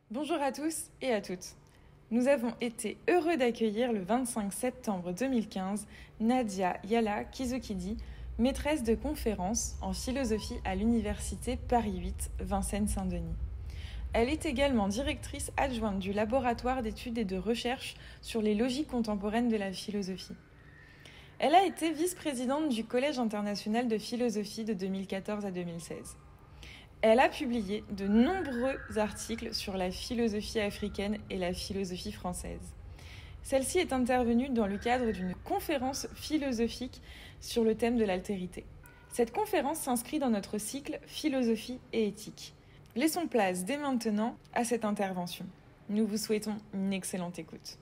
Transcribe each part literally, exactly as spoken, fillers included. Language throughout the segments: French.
Bonjour à tous et à toutes. Nous avons été heureux d'accueillir le vingt-cinq septembre deux mille quinze Nadia Yala Kizokidi, maîtresse de conférences en philosophie à l'université Paris huit, Vincennes-Saint-Denis. Elle est également directrice adjointe du laboratoire d'études et de recherche sur les logiques contemporaines de la philosophie. Elle a été vice-présidente du Collège international de philosophie de deux mille quatorze à deux mille seize. Elle a publié de nombreux articles sur la philosophie africaine et la philosophie française. Celle-ci est intervenue dans le cadre d'une conférence philosophique sur le thème de l'altérité. Cette conférence s'inscrit dans notre cycle Philosophie et éthique. Laissons place dès maintenant à cette intervention. Nous vous souhaitons une excellente écoute.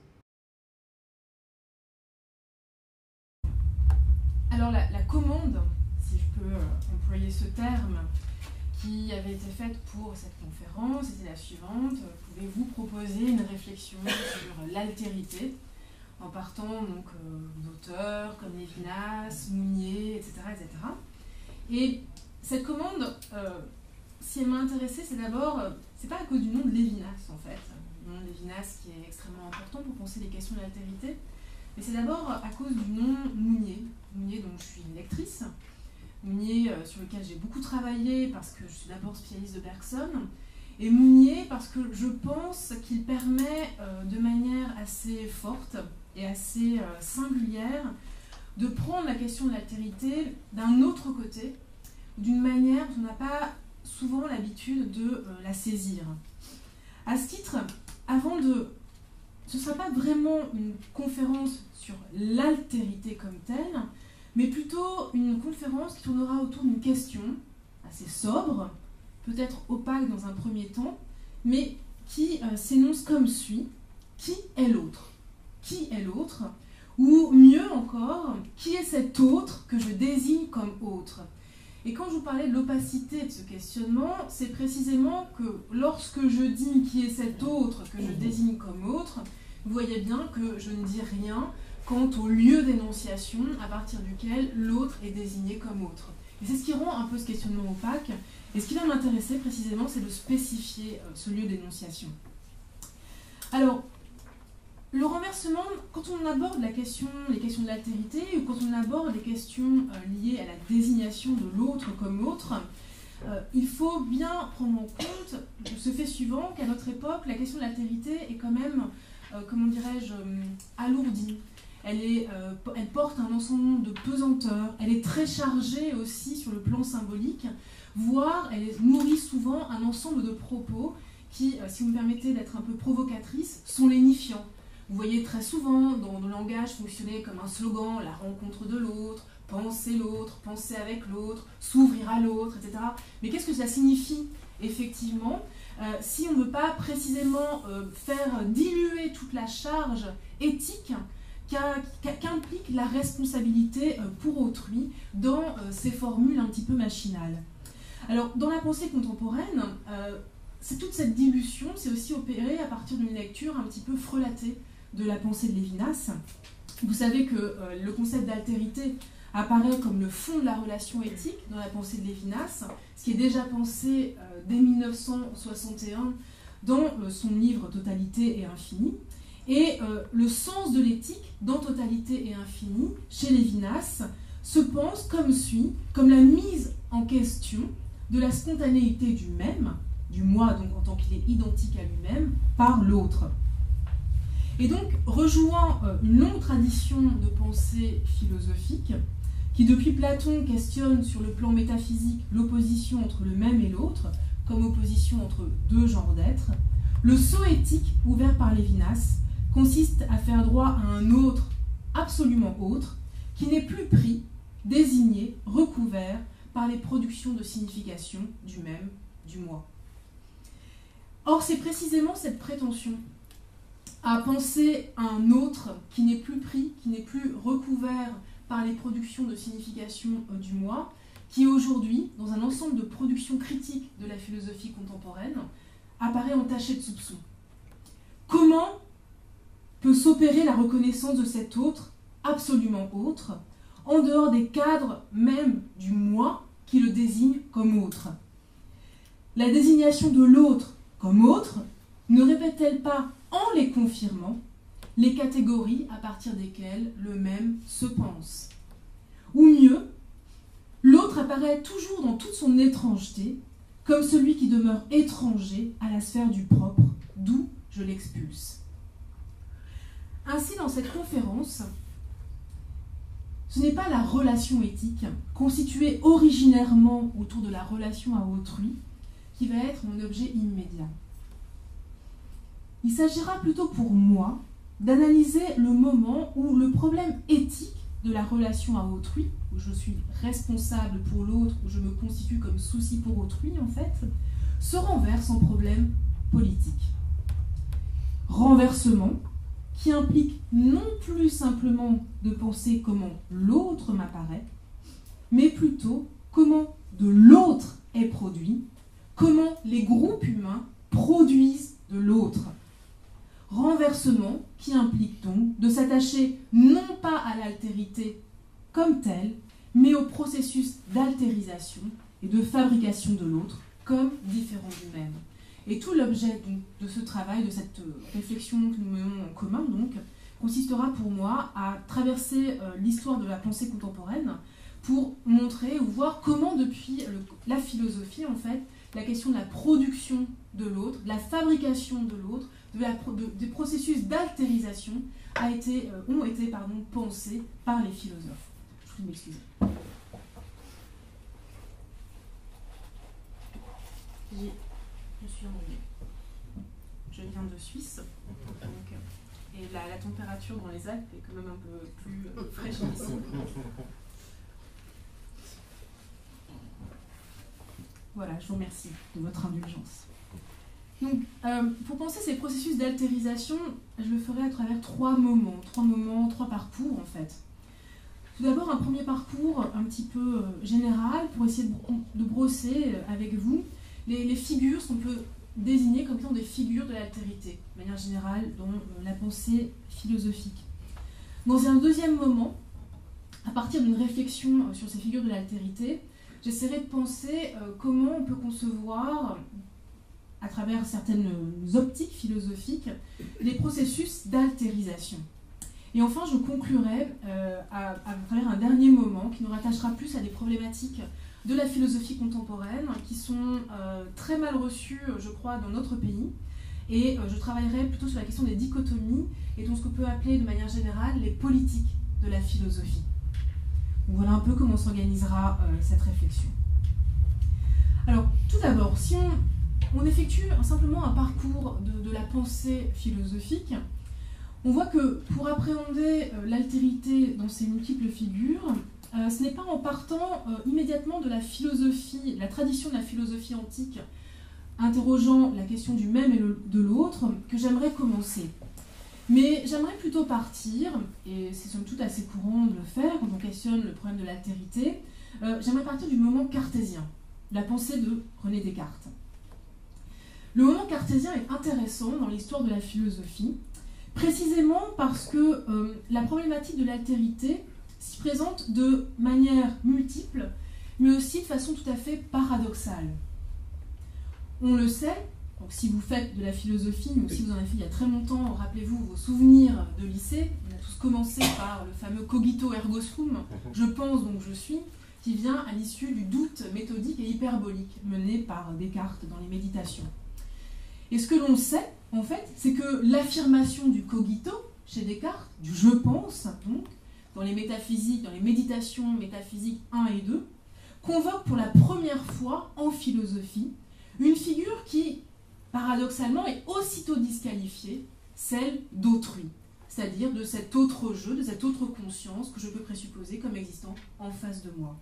Alors la, la commande, si je peux employer ce terme, qui avait été faite pour cette conférence était la suivante. Pouvez-vous proposer une réflexion sur l'altérité en partant donc euh, d'auteurs comme Lévinas, Mounier, et cetera, et cetera. Et cette commande, euh, si elle m'a intéressée, c'est d'abord, euh, c'est pas à cause du nom de Lévinas en fait, le nom de Lévinas qui est extrêmement important pour penser les questions de l'altérité, mais c'est d'abord à cause du nom Mounier, Mounier dont je suis une lectrice. Mounier, euh, sur lequel j'ai beaucoup travaillé parce que je suis d'abord spécialiste de Bergson, et Mounier parce que je pense qu'il permet euh, de manière assez forte et assez euh, singulière de prendre la question de l'altérité d'un autre côté, d'une manière dont on n'a pas souvent l'habitude de euh, la saisir. À ce titre, avant de... Ce ne sera pas vraiment une conférence sur l'altérité comme telle, mais plutôt une conférence qui tournera autour d'une question assez sobre, peut-être opaque dans un premier temps, mais qui euh, s'énonce comme suit. Qui est l'autre? Qui est l'autre? Ou mieux encore, qui est cet autre que je désigne comme autre? Et quand je vous parlais de l'opacité de ce questionnement, c'est précisément que lorsque je dis qui est cet autre que je désigne comme autre, vous voyez bien que je ne dis rien quant au lieu d'énonciation à partir duquel l'autre est désigné comme autre. Et c'est ce qui rend un peu ce questionnement opaque. Et ce qui va m'intéresser précisément, c'est de spécifier ce lieu d'énonciation. Alors, le renversement, quand on aborde la question, les questions de l'altérité, ou quand on aborde les questions liées à la désignation de l'autre comme autre, euh, il faut bien prendre en compte ce fait suivant, qu'à notre époque, la question de l'altérité est quand même, euh, comment dirais-je, euh, alourdie. Elle, est, euh, elle porte un ensemble de pesanteur, elle est très chargée aussi sur le plan symbolique, voire elle nourrit souvent un ensemble de propos qui, euh, si vous me permettez d'être un peu provocatrice, sont lénifiants. Vous voyez très souvent dans le langage fonctionner comme un slogan, la rencontre de l'autre, penser l'autre, penser avec l'autre, s'ouvrir à l'autre, et cetera. Mais qu'est-ce que ça signifie effectivement euh, si on ne veut pas précisément euh, faire diluer toute la charge éthique qu'implique la responsabilité pour autrui dans ces formules un petit peu machinales. Alors, dans la pensée contemporaine, euh, c'est toute cette dilution s'est aussi opérée à partir d'une lecture un petit peu frelatée de la pensée de Lévinas. Vous savez que euh, le concept d'altérité apparaît comme le fond de la relation éthique dans la pensée de Lévinas, ce qui est déjà pensé euh, dès mille neuf cent soixante et un dans euh, son livre Totalité et Infini. Et euh, le sens de l'éthique, dans Totalité et Infini, chez Lévinas, se pense comme suit, comme la mise en question de la spontanéité du même, du moi donc en tant qu'il est identique à lui-même, par l'autre. Et donc, rejoint euh, une longue tradition de pensée philosophique, qui depuis Platon questionne sur le plan métaphysique l'opposition entre le même et l'autre, comme opposition entre deux genres d'êtres, le saut éthique ouvert par Lévinas consiste à faire droit à un autre, absolument autre, qui n'est plus pris, désigné, recouvert par les productions de signification du même, du moi. Or, c'est précisément cette prétention à penser un autre qui n'est plus pris, qui n'est plus recouvert par les productions de signification du moi, qui aujourd'hui, dans un ensemble de productions critiques de la philosophie contemporaine, apparaît entaché de soupçons. Comment peut s'opérer la reconnaissance de cet autre, absolument autre, en dehors des cadres même du moi qui le désigne comme autre? La désignation de l'autre comme autre ne répète-t-elle pas, en les confirmant, les catégories à partir desquelles le même se pense? Ou mieux, l'autre apparaît toujours dans toute son étrangeté, comme celui qui demeure étranger à la sphère du propre, d'où je l'expulse. Ainsi, dans cette conférence, ce n'est pas la relation éthique, constituée originairement autour de la relation à autrui, qui va être mon objet immédiat. Il s'agira plutôt pour moi d'analyser le moment où le problème éthique de la relation à autrui, où je suis responsable pour l'autre, où je me constitue comme souci pour autrui, en fait, se renverse en problème politique. Renversement qui implique non plus simplement de penser comment l'autre m'apparaît, mais plutôt comment de l'autre est produit, comment les groupes humains produisent de l'autre. Renversement qui implique donc de s'attacher non pas à l'altérité comme telle, mais au processus d'altérisation et de fabrication de l'autre comme différent du même. Et tout l'objet de ce travail, de cette réflexion que nous menons en commun, donc, consistera pour moi à traverser euh, l'histoire de la pensée contemporaine pour montrer ou voir comment depuis le, la philosophie, en fait, la question de la production de l'autre, de la fabrication de l'autre, de la, de, des processus d'altérisation a été, euh, ont été pardon, pensés par les philosophes. Je prie de m'excuser. J'ai Je suis ennuyée. Je viens de Suisse, donc, et la, la température dans les Alpes est quand même un peu plus euh, fraîche ici. Voilà, je vous remercie de votre indulgence. Donc, euh, pour penser ces processus d'altérisation, je le ferai à travers trois moments, trois moments, trois parcours en fait. Tout d'abord, un premier parcours un petit peu euh, général pour essayer de, de brosser euh, avec vous les, les figures, ce qu'on peut désigner comme étant des figures de l'altérité, de manière générale, dans euh, la pensée philosophique. Dans un deuxième moment, à partir d'une réflexion euh, sur ces figures de l'altérité, j'essaierai de penser euh, comment on peut concevoir, à travers certaines optiques philosophiques, les processus d'altérisation. Et enfin, je conclurai euh, à, à travers un dernier moment qui nous rattachera plus à des problématiques de la philosophie contemporaine qui sont euh, très mal reçues, je crois, dans notre pays. Et euh, je travaillerai plutôt sur la question des dichotomies et donc ce qu'on peut appeler de manière générale les politiques de la philosophie. Donc voilà un peu comment s'organisera euh, cette réflexion. Alors, tout d'abord, si on, on effectue simplement un parcours de, de la pensée philosophique, on voit que pour appréhender euh, l'altérité dans ses multiples figures, euh, ce n'est pas en partant euh, immédiatement de la philosophie, la tradition de la philosophie antique, interrogeant la question du même et le, de l'autre, que j'aimerais commencer. Mais j'aimerais plutôt partir, et c'est somme toute assez courant de le faire quand on questionne le problème de l'altérité, euh, j'aimerais partir du moment cartésien, la pensée de René Descartes. Le moment cartésien est intéressant dans l'histoire de la philosophie, précisément parce que euh, la problématique de l'altérité s'y présente de manière multiple, mais aussi de façon tout à fait paradoxale. On le sait, donc si vous faites de la philosophie, mais aussi vous en avez fait il y a très longtemps, rappelez-vous vos souvenirs de lycée, on a tous commencé par le fameux cogito ergo sum, je pense donc je suis, qui vient à l'issue du doute méthodique et hyperbolique mené par Descartes dans les méditations. Et ce que l'on sait, en fait, c'est que l'affirmation du cogito chez Descartes, du je pense, donc, dans les métaphysiques, dans les méditations métaphysiques un et deux, convoque pour la première fois en philosophie une figure qui, paradoxalement, est aussitôt disqualifiée, celle d'autrui, c'est-à-dire de cet autre jeu, de cette autre conscience que je peux présupposer comme existant en face de moi.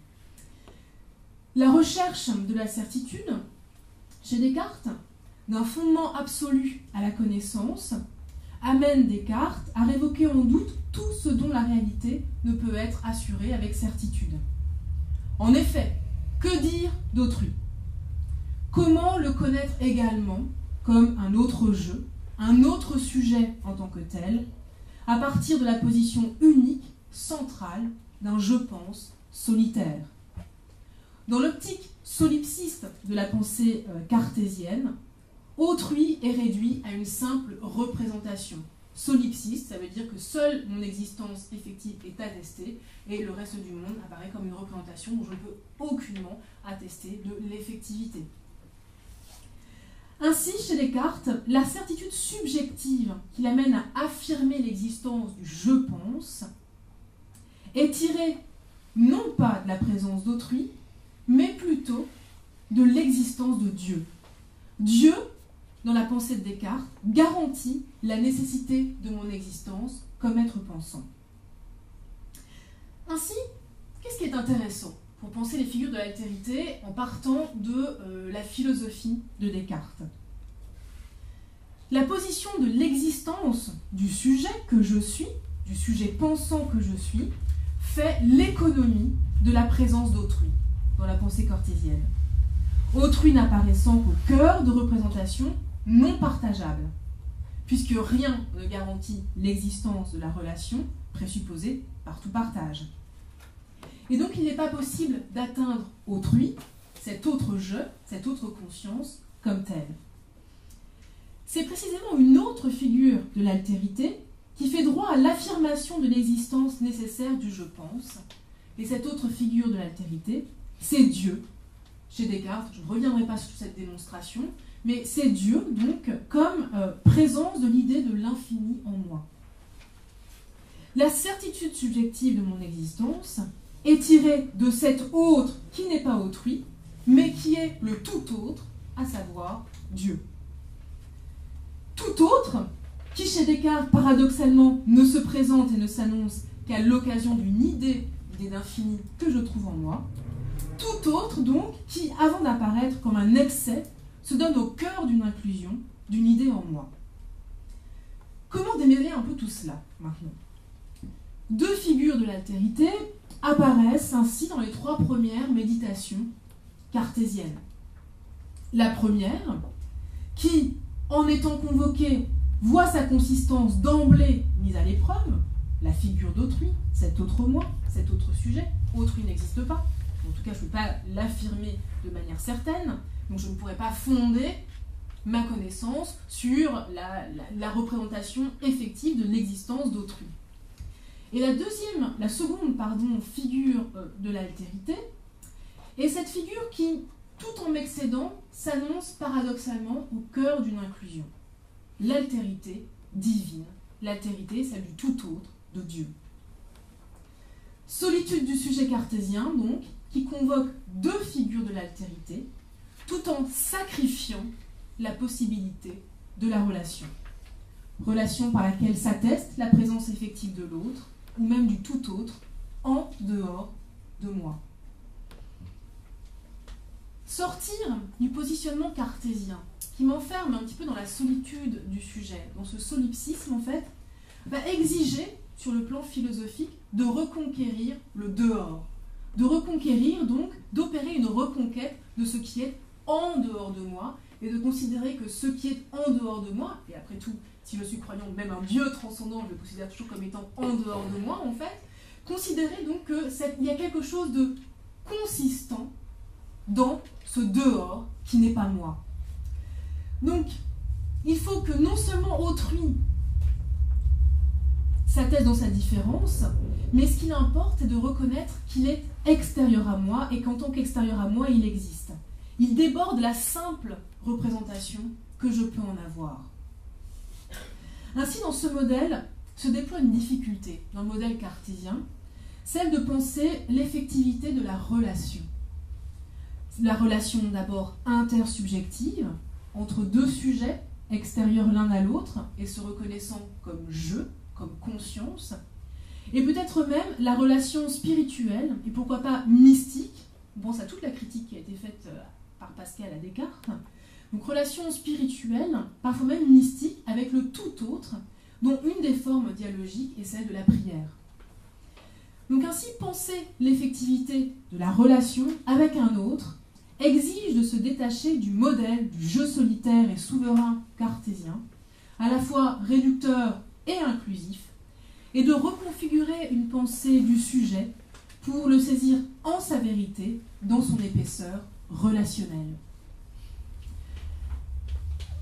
La recherche de la certitude, chez Descartes, d'un fondement absolu à la connaissance, amène Descartes à révoquer en doute tout ce dont la réalité ne peut être assurée avec certitude. En effet, que dire d'autrui ? Comment le connaître également comme un autre jeu, un autre sujet en tant que tel, à partir de la position unique, centrale, d'un je pense solitaire. Dans l'optique solipsiste de la pensée euh, cartésienne, autrui est réduit à une simple représentation. Solipsiste, ça veut dire que seule mon existence effective est attestée et le reste du monde apparaît comme une représentation dont je ne peux aucunement attester de l'effectivité. Ainsi, chez Descartes, la certitude subjective qui l'amène à affirmer l'existence du « je pense » est tirée non pas de la présence d'autrui, mais plutôt de l'existence de Dieu. Dieu, dans la pensée de Descartes, garantit la nécessité de mon existence comme être pensant. Ainsi, qu'est-ce qui est intéressant pour penser les figures de l'altérité en partant de euh, la philosophie de Descartes? La position de l'existence du sujet que je suis, du sujet pensant que je suis, fait l'économie de la présence d'autrui dans la pensée cartésienne. Autrui n'apparaissant qu'au cœur de représentations non partageables, puisque rien ne garantit l'existence de la relation présupposée par tout partage. Et donc il n'est pas possible d'atteindre autrui, cet autre je, cette autre conscience, comme tel. C'est précisément une autre figure de l'altérité qui fait droit à l'affirmation de l'existence nécessaire du « je pense ». Et cette autre figure de l'altérité, c'est Dieu. Chez Descartes, je ne reviendrai pas sur cette démonstration, mais c'est Dieu, donc, comme euh, présence de l'idée de l'infini en moi. La certitude subjective de mon existence est tirée de cet autre qui n'est pas autrui, mais qui est le tout autre, à savoir Dieu. Tout autre, qui chez Descartes, paradoxalement, ne se présente et ne s'annonce qu'à l'occasion d'une idée, l'idée d'infini que je trouve en moi. Tout autre, donc, qui, avant d'apparaître comme un excès, se donne au cœur d'une inclusion, d'une idée en moi. Comment démêler un peu tout cela, maintenant? Deux figures de l'altérité apparaissent ainsi dans les trois premières méditations cartésiennes. La première, qui, en étant convoquée, voit sa consistance d'emblée mise à l'épreuve, la figure d'autrui, cet autre moi, cet autre sujet, autrui n'existe pas. En tout cas, je ne peux pas l'affirmer de manière certaine, donc je ne pourrais pas fonder ma connaissance sur la, la, la représentation effective de l'existence d'autrui. Et la deuxième, la seconde, pardon, figure de l'altérité est cette figure qui, tout en m'excédant, s'annonce paradoxalement au cœur d'une inclusion. L'altérité divine, l'altérité, celle du tout autre, de Dieu. Solitude du sujet cartésien, donc, qui convoque deux figures de l'altérité, tout en sacrifiant la possibilité de la relation. Relation par laquelle s'atteste la présence effective de l'autre, ou même du tout autre, en dehors de moi. Sortir du positionnement cartésien, qui m'enferme un petit peu dans la solitude du sujet, dans ce solipsisme en fait, va exiger, sur le plan philosophique, de reconquérir le dehors. De reconquérir, donc, d'opérer une reconquête de ce qui est en dehors de moi, et de considérer que ce qui est en dehors de moi, et après tout, si je suis croyant, même un Dieu transcendant, je le considère toujours comme étant en dehors de moi, en fait, considérer donc qu'il y a quelque chose de consistant dans ce dehors qui n'est pas moi. Donc, il faut que non seulement autrui s'atteste dans sa différence, mais ce qu'il importe, c'est de reconnaître qu'il est extérieur à moi et qu'en tant qu'extérieur à moi, il existe. Il déborde la simple représentation que je peux en avoir. Ainsi, dans ce modèle, se déploie une difficulté, dans le modèle cartésien, celle de penser l'effectivité de la relation. La relation d'abord intersubjective, entre deux sujets extérieurs l'un à l'autre et se reconnaissant comme je, comme conscience, et peut-être même la relation spirituelle, et pourquoi pas mystique, on pense à toute la critique qui a été faite par Pascal à Descartes, donc relation spirituelle, parfois même mystique, avec le tout autre, dont une des formes dialogiques est celle de la prière. Donc ainsi, penser l'effectivité de la relation avec un autre exige de se détacher du modèle du jeu solitaire et souverain cartésien, à la fois réducteur et inclusif, et de reconfigurer une pensée du sujet pour le saisir en sa vérité, dans son épaisseur relationnelle.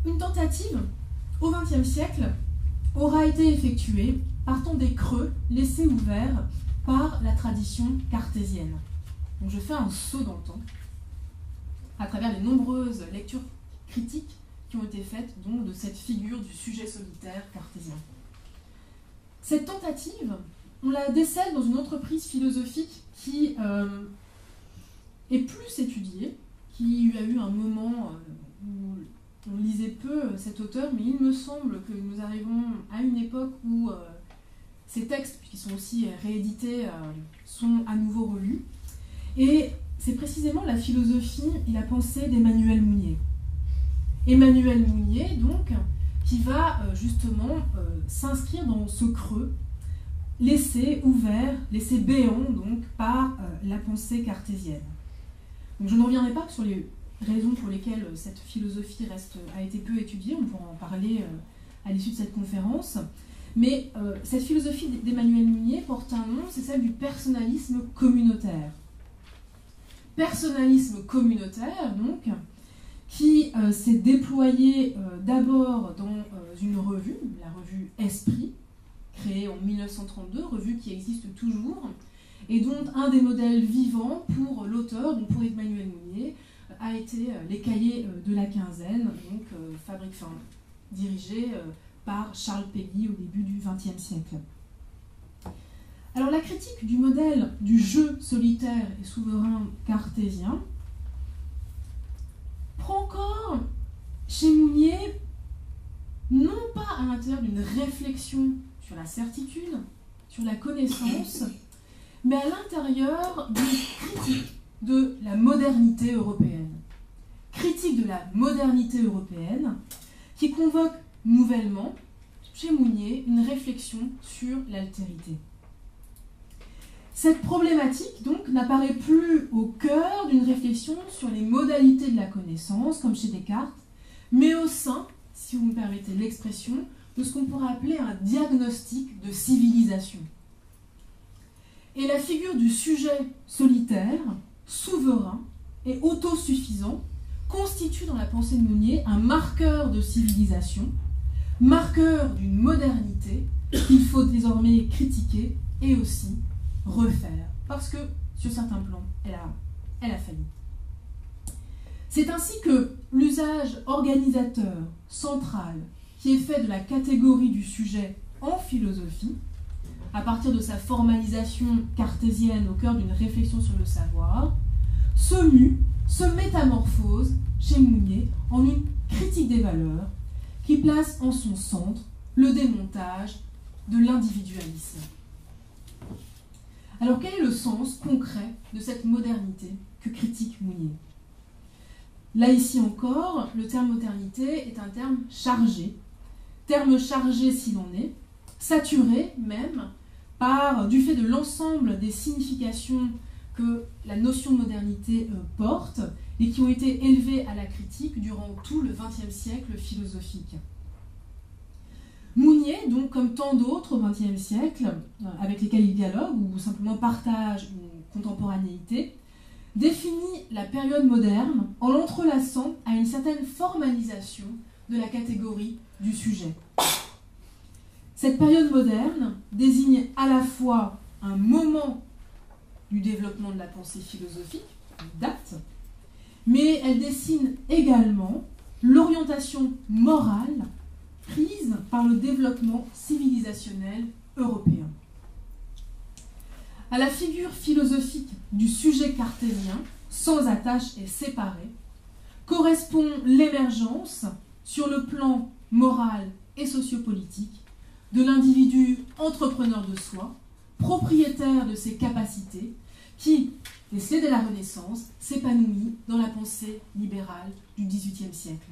une tentative au vingtième siècle aura été effectuée partant des creux laissés ouverts par la tradition cartésienne. Donc je fais un saut dans le temps à travers les nombreuses lectures critiques qui ont été faites donc, de cette figure du sujet solitaire cartésien. Cette tentative, on la décèle dans une entreprise philosophique qui euh, est plus étudiée, qui a eu un moment euh, où on lisait peu cet auteur, mais il me semble que nous arrivons à une époque où euh, ces textes, qui sont aussi réédités, euh, sont à nouveau relus. Et c'est précisément la philosophie et la pensée d'Emmanuel Mounier. Emmanuel Mounier, donc, qui va euh, justement euh, s'inscrire dans ce creux, laissé ouvert, laissé béant, donc, par euh, la pensée cartésienne. Donc, je ne reviendrai pas sur les raisons pour lesquelles cette philosophie reste, a été peu étudiée, on pourra en parler euh, à l'issue de cette conférence, mais euh, cette philosophie d'Emmanuel Mounier porte un nom, c'est celle du personnalisme communautaire. Personnalisme communautaire, donc, qui euh, s'est déployé euh, d'abord dans euh, une revue, la revue Esprit, créée en mille neuf cent trente-deux, revue qui existe toujours, et dont un des modèles vivants pour l'auteur, donc pour Emmanuel Mounier, euh, a été euh, les cahiers euh, de la quinzaine, donc euh, fabrique, enfin, dirigés euh, par Charles Péguy au début du vingtième siècle. Alors la critique du modèle du jeu solitaire et souverain cartésien prend corps chez Mounier, non pas à l'intérieur d'une réflexion sur la certitude, sur la connaissance, mais à l'intérieur d'une critique de la modernité européenne. Critique de la modernité européenne qui convoque nouvellement, chez Mounier, une réflexion sur l'altérité. Cette problématique, donc, n'apparaît plus au cœur d'une réflexion sur les modalités de la connaissance, comme chez Descartes, mais au sein, si vous me permettez l'expression, de ce qu'on pourrait appeler un diagnostic de civilisation. Et la figure du sujet solitaire, souverain et autosuffisant constitue dans la pensée de Mounier un marqueur de civilisation, marqueur d'une modernité qu'il faut désormais critiquer et aussi refaire, parce que sur certains plans, elle a, elle a failli. C'est ainsi que l'usage organisateur central qui est fait de la catégorie du sujet en philosophie, à partir de sa formalisation cartésienne au cœur d'une réflexion sur le savoir, se mue, se métamorphose chez Mounier en une critique des valeurs qui place en son centre le démontage de l'individualisme. Alors quel est le sens concret de cette modernité que critique Mounier? Là, ici encore, le terme modernité est un terme chargé, terme chargé s'il en est, saturé même par, du fait de l'ensemble des significations que la notion de modernité euh, porte et qui ont été élevées à la critique durant tout le vingtième siècle philosophique. Mounier, donc comme tant d'autres au vingtième siècle, euh, avec lesquels il dialogue ou simplement partage une contemporanéité, définit la période moderne en l'entrelaçant à une certaine formalisation de la catégorie du sujet. Cette période moderne désigne à la fois un moment du développement de la pensée philosophique, une date, mais elle dessine également l'orientation morale prise par le développement civilisationnel européen. À la figure philosophique du sujet cartésien, sans attache et séparé, correspond l'émergence, sur le plan moral et sociopolitique, de l'individu entrepreneur de soi, propriétaire de ses capacités, qui, décelé dès la Renaissance, s'épanouit dans la pensée libérale du dix-huitième siècle.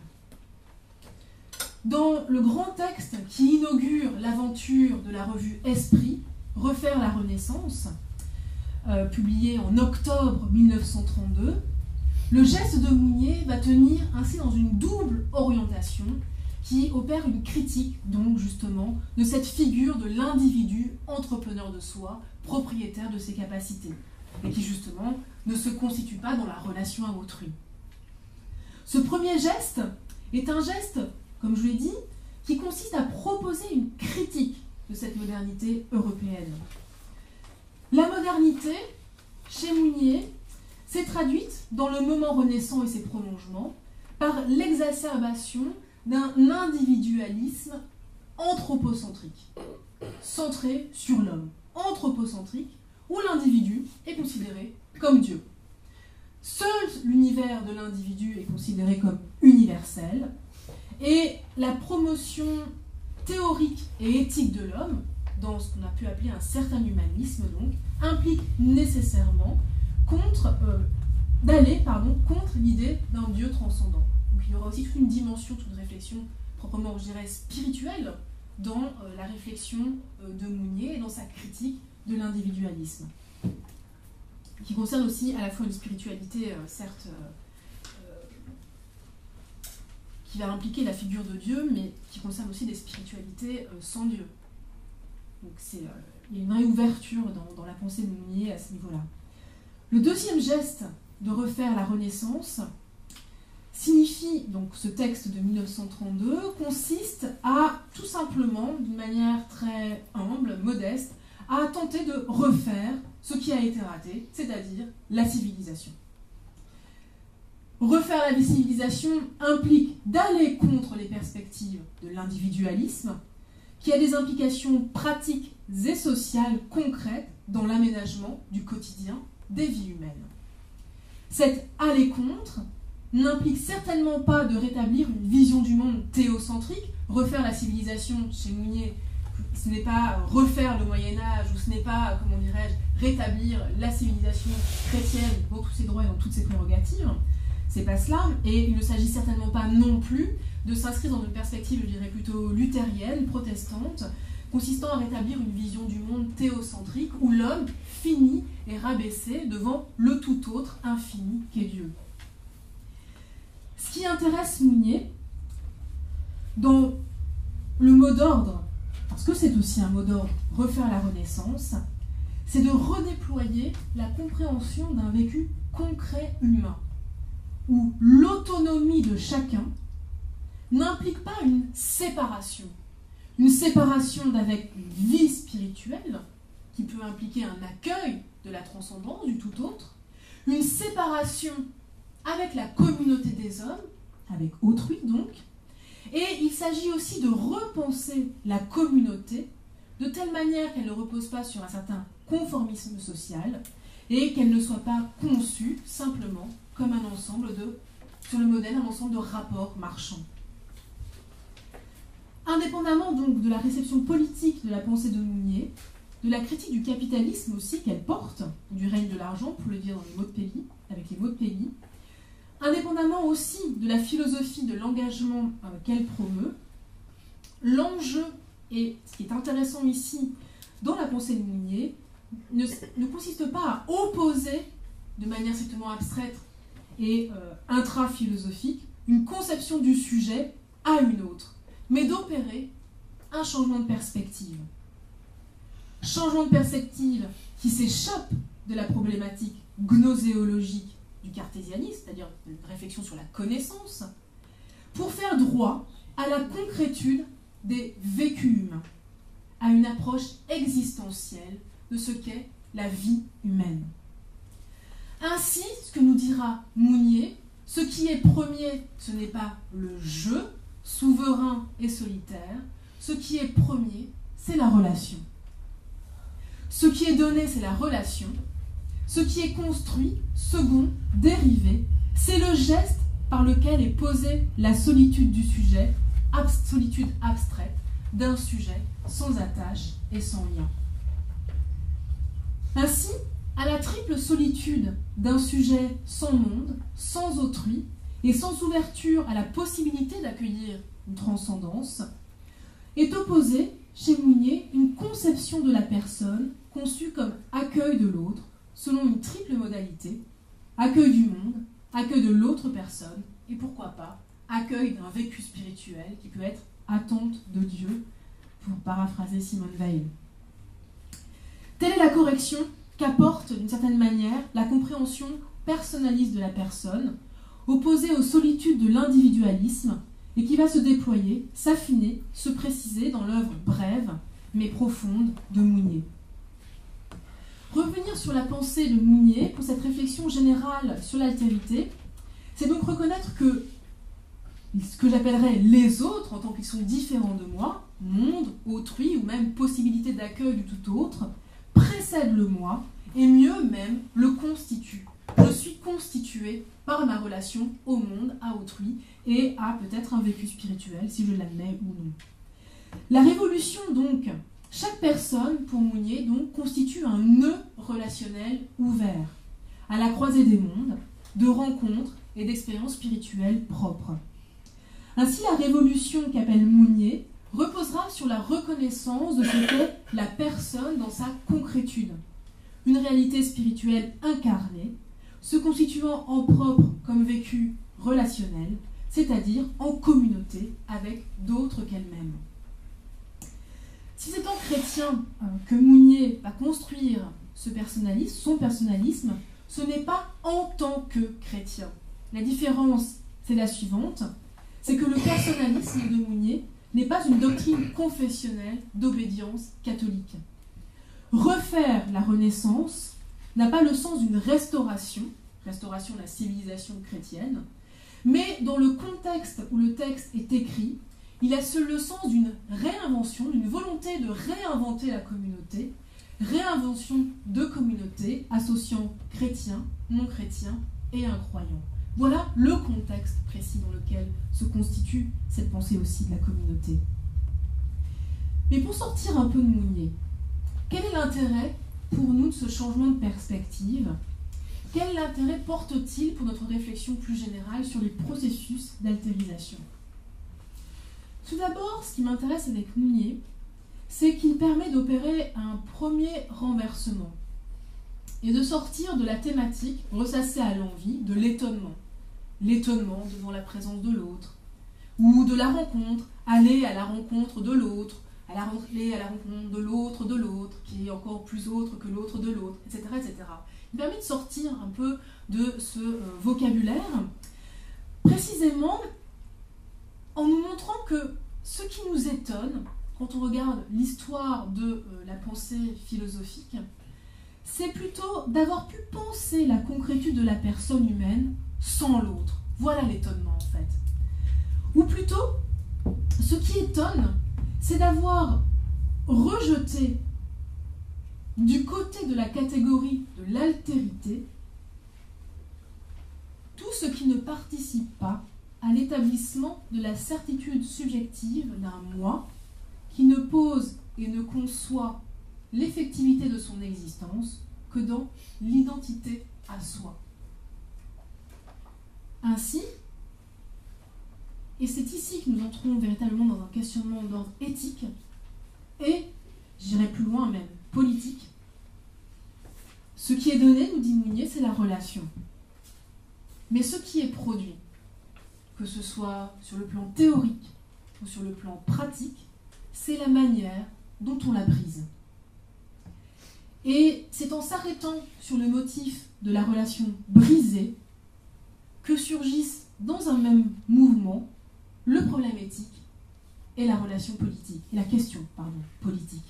Dans le grand texte qui inaugure l'aventure de la revue Esprit, Refaire la Renaissance, euh, publié en octobre mille neuf cent trente-deux, le geste de Mounier va tenir ainsi dans une double orientation qui opère une critique, donc justement, de cette figure de l'individu entrepreneur de soi, propriétaire de ses capacités, et qui justement ne se constitue pas dans la relation à autrui. Ce premier geste est un geste comme je l'ai dit, qui consiste à proposer une critique de cette modernité européenne. La modernité, chez Mounier, s'est traduite dans le moment renaissant et ses prolongements par l'exacerbation d'un individualisme anthropocentrique, centré sur l'homme, anthropocentrique, où l'individu est considéré comme Dieu. Seul l'univers de l'individu est considéré comme universel, et la promotion théorique et éthique de l'homme, dans ce qu'on a pu appeler un certain humanisme, donc, implique nécessairement contre, euh, d'aller pardon, contre l'idée d'un Dieu transcendant. Donc il y aura aussi toute une dimension, toute une réflexion proprement, je dirais, spirituelle dans euh, la réflexion euh, de Mounier et dans sa critique de l'individualisme, qui concerne aussi à la fois une spiritualité, euh, certes, euh, euh, qui va impliquer la figure de Dieu, mais qui concerne aussi des spiritualités euh, sans Dieu. Donc c'est, euh, il y a une vraie ouverture dans, dans la pensée de Mounier à ce niveau-là. Le deuxième geste de refaire la Renaissance signifie, donc ce texte de mille neuf cent trente-deux, consiste à tout simplement, d'une manière très humble, modeste, à tenter de refaire ce qui a été raté, c'est-à-dire la civilisation. Refaire la civilisation implique d'aller contre les perspectives de l'individualisme, qui a des implications pratiques et sociales concrètes dans l'aménagement du quotidien des vies humaines. Cet aller contre n'implique certainement pas de rétablir une vision du monde théocentrique. Refaire la civilisation chez Mounier, ce n'est pas refaire le Moyen-Âge, ou ce n'est pas, comment dirais-je, rétablir la civilisation chrétienne dans tous ses droits et dans toutes ses prérogatives. C'est pas cela, et il ne s'agit certainement pas non plus de s'inscrire dans une perspective, je dirais plutôt luthérienne, protestante, consistant à rétablir une vision du monde théocentrique où l'homme finit et rabaissé devant le tout autre infini qu'est Dieu. Ce qui intéresse Mounier, dans le mot d'ordre, parce que c'est aussi un mot d'ordre, refaire la Renaissance, c'est de redéployer la compréhension d'un vécu concret humain, où l'autonomie de chacun n'implique pas une séparation, une séparation d'avec une vie spirituelle, qui peut impliquer un accueil de la transcendance du tout autre, une séparation avec la communauté des hommes, avec autrui donc, et il s'agit aussi de repenser la communauté de telle manière qu'elle ne repose pas sur un certain conformisme social et qu'elle ne soit pas conçue simplement comme un ensemble de, sur le modèle d'un ensemble de rapports marchands. Indépendamment donc de la réception politique de la pensée de Mounier, de la critique du capitalisme aussi qu'elle porte, du règne de l'argent, pour le dire dans les mots de Pelli, avec les mots de Pelli, indépendamment aussi de la philosophie de l'engagement euh, qu'elle promeut, l'enjeu, et ce qui est intéressant ici dans la pensée de Mounier, ne, ne consiste pas à opposer de manière strictement abstraite et euh, intra-philosophique une conception du sujet à une autre, mais d'opérer un changement de perspective. Changement de perspective qui s'échappe de la problématique gnoséologique du cartésianisme, c'est-à-dire une réflexion sur la connaissance, pour faire droit à la concrétude des vécus humains, à une approche existentielle de ce qu'est la vie humaine. Ainsi, ce que nous dira Mounier, ce qui est premier, ce n'est pas le jeu, souverain et solitaire, ce qui est premier, c'est la relation. Ce qui est donné, c'est la relation. Ce qui est construit, second, dérivé, c'est le geste par lequel est posée la solitude du sujet, ab- solitude abstraite d'un sujet sans attache et sans lien. Ainsi, à la triple solitude d'un sujet sans monde, sans autrui et sans ouverture à la possibilité d'accueillir une transcendance, est opposée chez Mounier une conception de la personne conçue comme accueil de l'autre, selon une triple modalité, accueil du monde, accueil de l'autre personne, et pourquoi pas, accueil d'un vécu spirituel qui peut être attente de Dieu, pour paraphraser Simone Weil. Telle est la correction qu'apporte, d'une certaine manière, la compréhension personnaliste de la personne, opposée aux solitudes de l'individualisme, et qui va se déployer, s'affiner, se préciser dans l'œuvre brève mais profonde de Mounier. Revenir sur la pensée de Mounier pour cette réflexion générale sur l'altérité, c'est donc reconnaître que ce que j'appellerais les autres, en tant qu'ils sont différents de moi, monde, autrui ou même possibilité d'accueil du tout autre, précèdent le moi et mieux même le constituent. Je suis constitué par ma relation au monde, à autrui et à peut-être un vécu spirituel, si je l'admets ou non. La révolution, donc, chaque personne, pour Mounier, donc, constitue un nœud relationnel ouvert, à la croisée des mondes, de rencontres et d'expériences spirituelles propres. Ainsi, la révolution qu'appelle Mounier reposera sur la reconnaissance de ce qu'est la personne dans sa concrétude, une réalité spirituelle incarnée, se constituant en propre comme vécu relationnel, c'est-à-dire en communauté avec d'autres qu'elle-même. Si c'est en chrétien euh, que Mounier va construire ce personnalisme, son personnalisme, ce n'est pas en tant que chrétien. La différence, c'est la suivante, c'est que le personnalisme de Mounier n'est pas une doctrine confessionnelle d'obédience catholique. Refaire la Renaissance n'a pas le sens d'une restauration, restauration de la civilisation chrétienne, mais dans le contexte où le texte est écrit, il a le sens d'une réinvention, d'une volonté de réinventer la communauté, réinvention de communautés associant chrétiens, non-chrétiens et incroyants. Voilà le contexte précis dans lequel se constitue cette pensée aussi de la communauté. Mais pour sortir un peu de Mounier, quel est l'intérêt pour nous de ce changement de perspective? Quel intérêt porte-t-il pour notre réflexion plus générale sur les processus d'altérisation? Tout d'abord, ce qui m'intéresse avec Mounier, c'est qu'il permet d'opérer un premier renversement et de sortir de la thématique ressassée à l'envi de l'étonnement. L'étonnement devant la présence de l'autre, ou de la rencontre, aller à la rencontre de l'autre, aller à la rencontre de l'autre de l'autre, qui est encore plus autre que l'autre de l'autre, et cetera, et cetera. Il permet de sortir un peu de ce euh, vocabulaire, précisément en nous montrant que ce qui nous étonne, quand on regarde l'histoire de euh, la pensée philosophique, c'est plutôt d'avoir pu penser la concrétude de la personne humaine sans l'autre. Voilà l'étonnement en fait. Ou plutôt, ce qui étonne, c'est d'avoir rejeté du côté de la catégorie de l'altérité tout ce qui ne participe pas à l'établissement de la certitude subjective d'un moi qui ne pose et ne conçoit l'effectivité de son existence que dans l'identité à soi. Ainsi, et c'est ici que nous entrons véritablement dans un questionnement d'ordre éthique et, j'irai plus loin même, politique, ce qui est donné, nous dit Mounier, c'est la relation. Mais ce qui est produit, que ce soit sur le plan théorique ou sur le plan pratique, c'est la manière dont on la brise. Et c'est en s'arrêtant sur le motif de la relation brisée que surgissent dans un même mouvement le problème éthique et la relation politique, et la question, pardon, politique.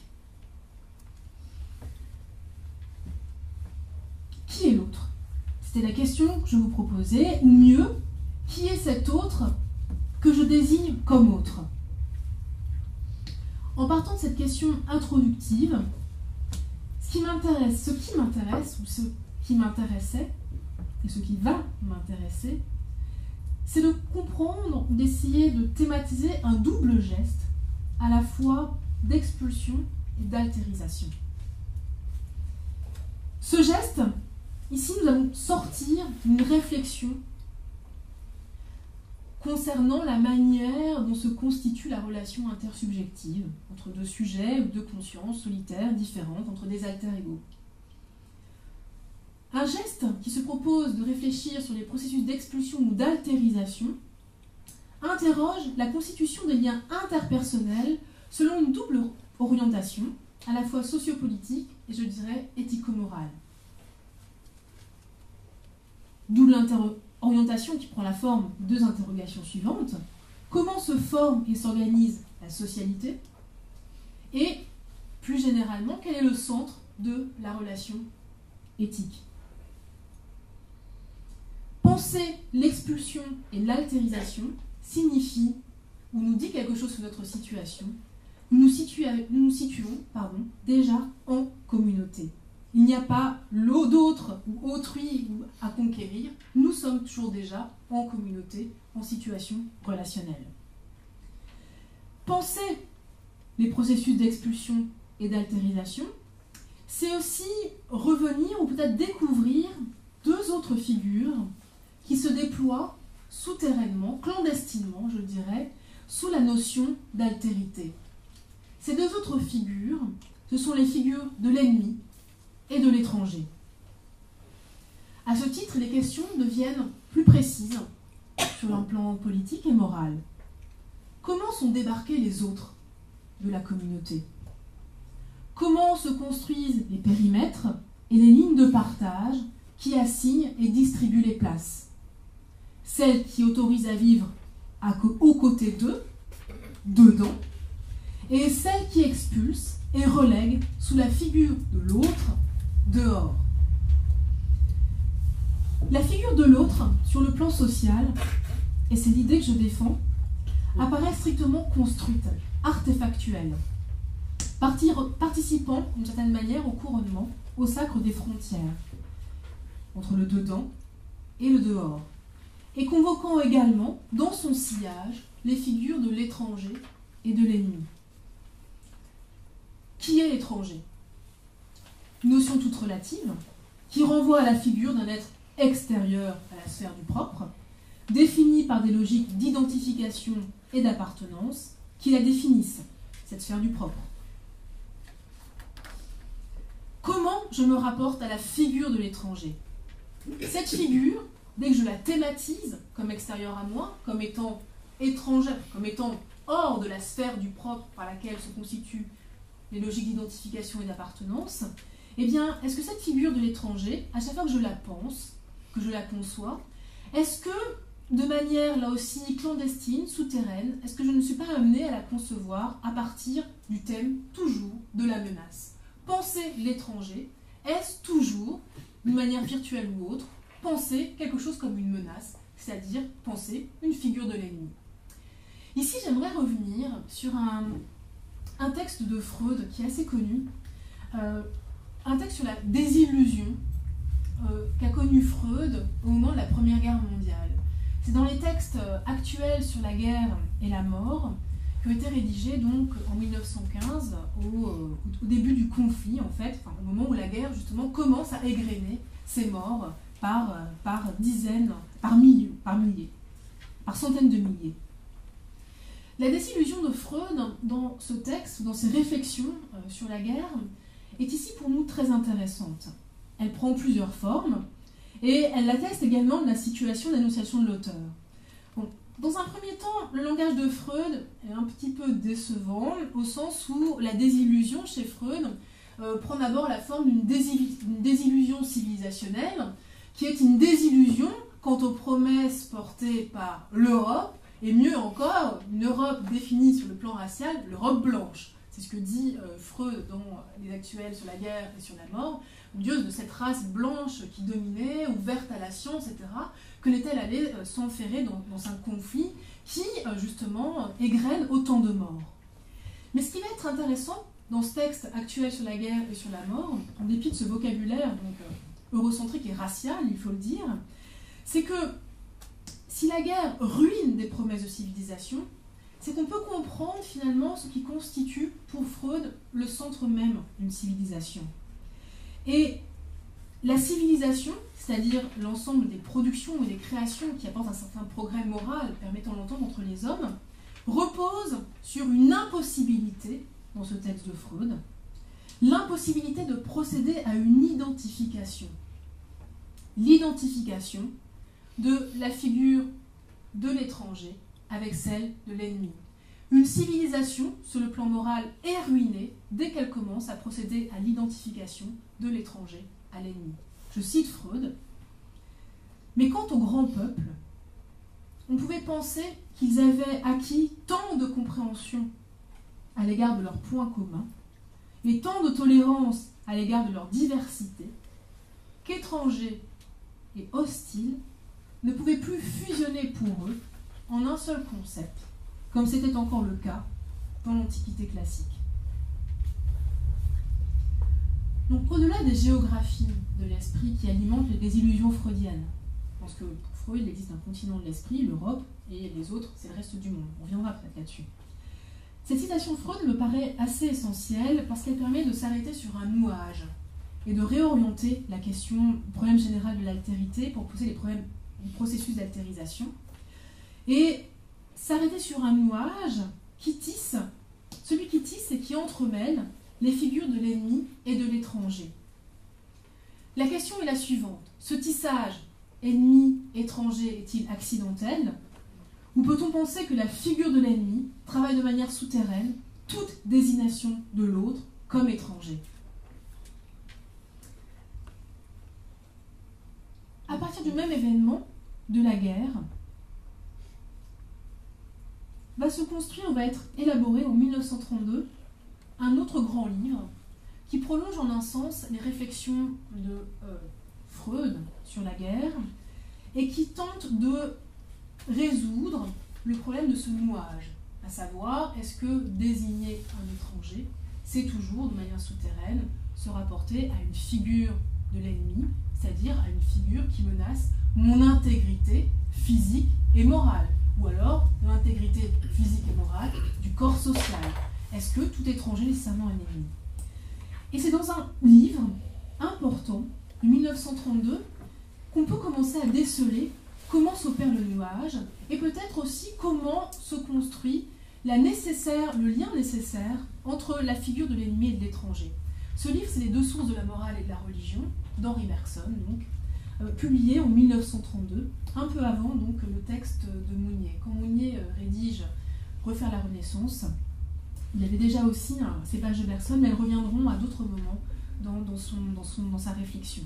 Qui est l'autre? C'était la question que je vous proposais, ou mieux, qui est cet autre que je désigne comme autre? En partant de cette question introductive, ce qui m'intéresse, ce qui m'intéresse, ou ce qui m'intéressait, et ce qui va m'intéresser, c'est de comprendre, d'essayer de thématiser un double geste, à la fois d'expulsion et d'altérisation. Ce geste, ici nous allons sortir d'une réflexion concernant la manière dont se constitue la relation intersubjective entre deux sujets ou deux consciences solitaires différentes, entre des alter-ego. Un geste qui se propose de réfléchir sur les processus d'expulsion ou d'altérisation interroge la constitution des liens interpersonnels selon une double orientation, à la fois sociopolitique et je dirais éthico-morale. Double orientation qui prend la forme de deux interrogations suivantes. comment se forme et s'organise la socialité, et plus généralement, quel est le centre de la relation éthique. Penser l'expulsion et l'altérisation signifie, ou nous dit quelque chose sur notre situation, nous nous, situons, nous nous situons pardon, déjà en communauté. Il n'y a pas l'eau d'autre ou autrui à conquérir, nous sommes toujours déjà en communauté, en situation relationnelle. Penser les processus d'expulsion et d'altérisation, c'est aussi revenir ou peut-être découvrir deux autres figures qui se déploient souterrainement, clandestinement, je dirais, sous la notion d'altérité. Ces deux autres figures, ce sont les figures de l'ennemi et de l'étranger. À ce titre, les questions deviennent plus précises sur un plan politique et moral. Comment sont débarqués les autres de la communauté? Comment se construisent les périmètres et les lignes de partage qui assignent et distribuent les places? Celles qui autorisent à vivre à co- aux côtés d'eux, dedans, et celles qui expulsent et relèguent sous la figure de l'autre, dehors. La figure de l'autre, sur le plan social, et c'est l'idée que je défends, apparaît strictement construite, artefactuelle, partir, participant d'une certaine manière au couronnement, au sacre des frontières, entre le dedans et le dehors, et convoquant également, dans son sillage, les figures de l'étranger et de l'ennemi. Qui est l'étranger? Notion toute relative, qui renvoie à la figure d'un être extérieur à la sphère du propre, définie par des logiques d'identification et d'appartenance qui la définissent, cette sphère du propre. Comment je me rapporte à la figure de l'étranger? Cette figure, dès que je la thématise comme extérieure à moi, comme étant étrangère, comme étant hors de la sphère du propre par laquelle se constituent les logiques d'identification et d'appartenance, eh bien, est-ce que cette figure de l'étranger, à chaque fois que je la pense, que je la conçois, est-ce que, de manière là aussi clandestine, souterraine, est-ce que je ne suis pas amenée à la concevoir à partir du thème toujours de la menace? Penser l'étranger, est-ce toujours, d'une manière virtuelle ou autre, penser quelque chose comme une menace, c'est-à-dire penser une figure de l'ennemi? Ici, j'aimerais revenir sur un, un texte de Freud qui est assez connu, euh, un texte sur la désillusion euh, qu'a connu Freud au moment de la Première Guerre mondiale. C'est dans les textes actuels sur la guerre et la mort qui ont été rédigés donc en mille neuf cent quinze, au, au début du conflit, en fait, enfin, au moment où la guerre justement commence à égrener ses morts par, par dizaines, par milliers, par milliers, par centaines de milliers. La désillusion de Freud dans ce texte, dans ses réflexions euh, sur la guerre, est ici pour nous très intéressante. Elle prend plusieurs formes et elle atteste également de la situation d'énonciation de l'auteur. Bon, dans un premier temps, le langage de Freud est un petit peu décevant au sens où la désillusion chez Freud euh, prend d'abord la forme d'une désil- désillusion civilisationnelle qui est une désillusion quant aux promesses portées par l'Europe et mieux encore, une Europe définie sur le plan racial, l'Europe blanche. C'est ce que dit euh, Freud dans Les Actuels sur la guerre et sur la mort, dieuse de cette race blanche qui dominait, ouverte à la science, et cetera, que n'est-elle allée euh, s'enferrer dans, dans un conflit qui, euh, justement, égrène autant de morts. Mais ce qui va être intéressant dans ce texte actuel sur la guerre et sur la mort, en dépit de ce vocabulaire donc, euh, eurocentrique et racial, il faut le dire, c'est que si la guerre ruine des promesses de civilisation, c'est qu'on peut comprendre finalement ce qui constitue pour Freud le centre même d'une civilisation. Et la civilisation, c'est-à-dire l'ensemble des productions et des créations qui apportent un certain progrès moral permettant l'entente entre les hommes, repose sur une impossibilité, dans ce texte de Freud, l'impossibilité de procéder à une identification. L'identification de la figure de l'étranger avec celle de l'ennemi. Une civilisation, sur le plan moral, est ruinée dès qu'elle commence à procéder à l'identification de l'étranger à l'ennemi. Je cite Freud. Mais quant au grand peuple, on pouvait penser qu'ils avaient acquis tant de compréhension à l'égard de leurs points communs et tant de tolérance à l'égard de leur diversité qu'étrangers et hostiles ne pouvaient plus fusionner pour eux en un seul concept, comme c'était encore le cas dans l'Antiquité classique. Donc, au-delà des géographies de l'esprit qui alimentent les désillusions freudiennes, parce que pour Freud, il existe un continent de l'esprit, l'Europe, et les autres, c'est le reste du monde. On reviendra peut-être là-dessus. Cette citation de Freud me paraît assez essentielle parce qu'elle permet de s'arrêter sur un nouage et de réorienter la question du problème général de l'altérité pour poser les problèmes du processus d'altérisation. Et s'arrêter sur un nouage qui tisse, celui qui tisse et qui entremêle les figures de l'ennemi et de l'étranger. La question est la suivante. Ce tissage ennemi-étranger est-il accidentel? Ou peut-on penser que la figure de l'ennemi travaille de manière souterraine toute désignation de l'autre comme étranger? À partir du même événement de la guerre, va se construire, va être élaboré en mille neuf cent trente-deux, un autre grand livre qui prolonge en un sens les réflexions de euh, Freud sur la guerre et qui tente de résoudre le problème de ce nouage, à savoir, est-ce que désigner un étranger, c'est toujours, de manière souterraine, se rapporter à une figure de l'ennemi, c'est-à-dire à une figure qui menace mon intégrité physique et morale, ou alors l'intégrité physique et morale du corps social. Est-ce que tout étranger est nécessairement un ennemi? Et c'est dans un livre important, de mille neuf cent trente-deux, qu'on peut commencer à déceler comment s'opère le nuage, et peut-être aussi comment se construit la nécessaire, le lien nécessaire entre la figure de l'ennemi et de l'étranger. Ce livre, c'est Les deux sources de la morale et de la religion, d'Henri Bergson, donc, euh, publié en mille neuf cent trente-deux, un peu avant donc, le texte de Mounier. Quand Mounier euh, rédige Refaire la Renaissance, il y avait déjà aussi hein, ces pages de Bergson, mais elles reviendront à d'autres moments dans, dans, son, dans, son, dans sa réflexion.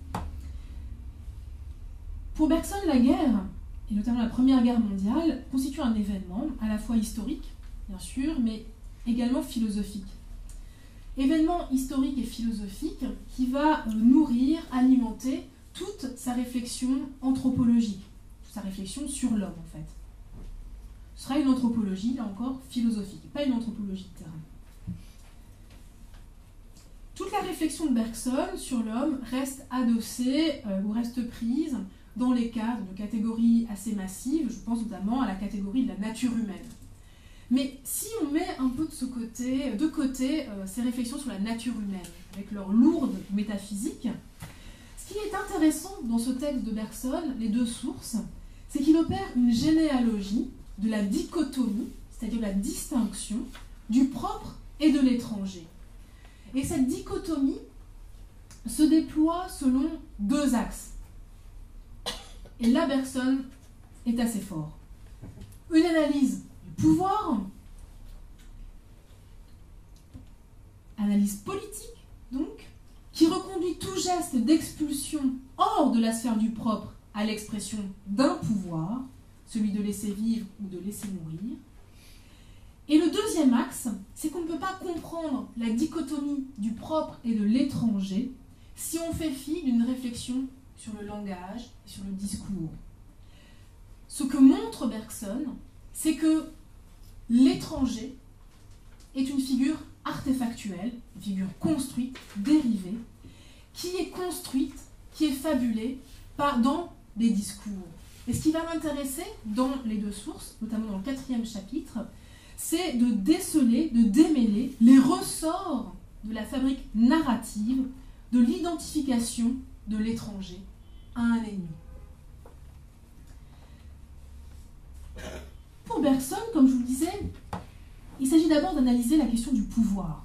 Pour Bergson, la guerre, et notamment la Première Guerre mondiale, constitue un événement à la fois historique, bien sûr, mais également philosophique. Événement historique et philosophique qui va euh, nourrir, alimenter toute sa réflexion anthropologique, toute sa réflexion sur l'homme en fait. Ce sera une anthropologie, là encore, philosophique, pas une anthropologie de terrain. Toute la réflexion de Bergson sur l'homme reste adossée euh, ou reste prise dans les cadres de catégories assez massives, je pense notamment à la catégorie de la nature humaine. Mais si on met un peu de, ce côté, de côté euh, ces réflexions sur la nature humaine, avec leur lourde métaphysique, ce qui est intéressant dans ce texte de Bergson, les deux sources, c'est qu'il opère une généalogie de la dichotomie, c'est-à-dire la distinction du propre et de l'étranger. Et cette dichotomie se déploie selon deux axes. Et là, Bergson est assez fort. Une analyse du pouvoir, analyse politique, donc, qui reconduit tout geste d'expulsion hors de la sphère du propre à l'expression d'un pouvoir, celui de laisser vivre ou de laisser mourir. Et le deuxième axe, c'est qu'on ne peut pas comprendre la dichotomie du propre et de l'étranger si on fait fi d'une réflexion sur le langage et sur le discours. Ce que montre Bergson, c'est que l'étranger est une figure artefactuelle, une figure construite, dérivée, qui est construite, qui est fabulée par, dans des discours. Et ce qui va m'intéresser dans les deux sources, notamment dans le quatrième chapitre, c'est de déceler, de démêler les ressorts de la fabrique narrative de l'identification de l'étranger à un ennemi. Pour Bergson, comme je vous le disais, il s'agit d'abord d'analyser la question du pouvoir.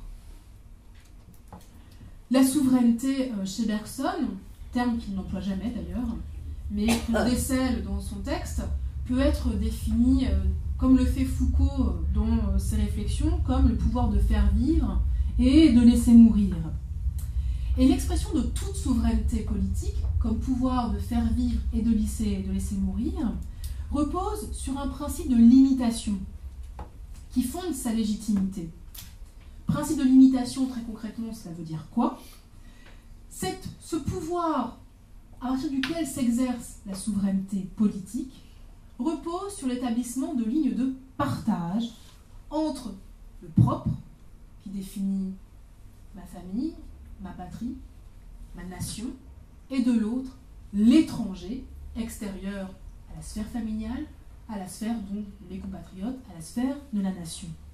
La souveraineté chez Bergson, terme qu'il n'emploie jamais d'ailleurs, mais qu'on décèle dans son texte, peut être définie, comme le fait Foucault dans ses réflexions, comme le pouvoir de faire vivre et de laisser mourir. Et l'expression de toute souveraineté politique, comme pouvoir de faire vivre et de laisser, de laisser mourir, repose sur un principe de limitation qui fonde sa légitimité. Principe de limitation, très concrètement, cela veut dire quoi? C'est ce pouvoir à partir duquel s'exerce la souveraineté politique repose sur l'établissement de lignes de partage entre le propre, qui définit ma famille, ma patrie, ma nation, et de l'autre, l'étranger, extérieur à la sphère familiale, à la sphère dont mes compatriotes, à la sphère de la nation.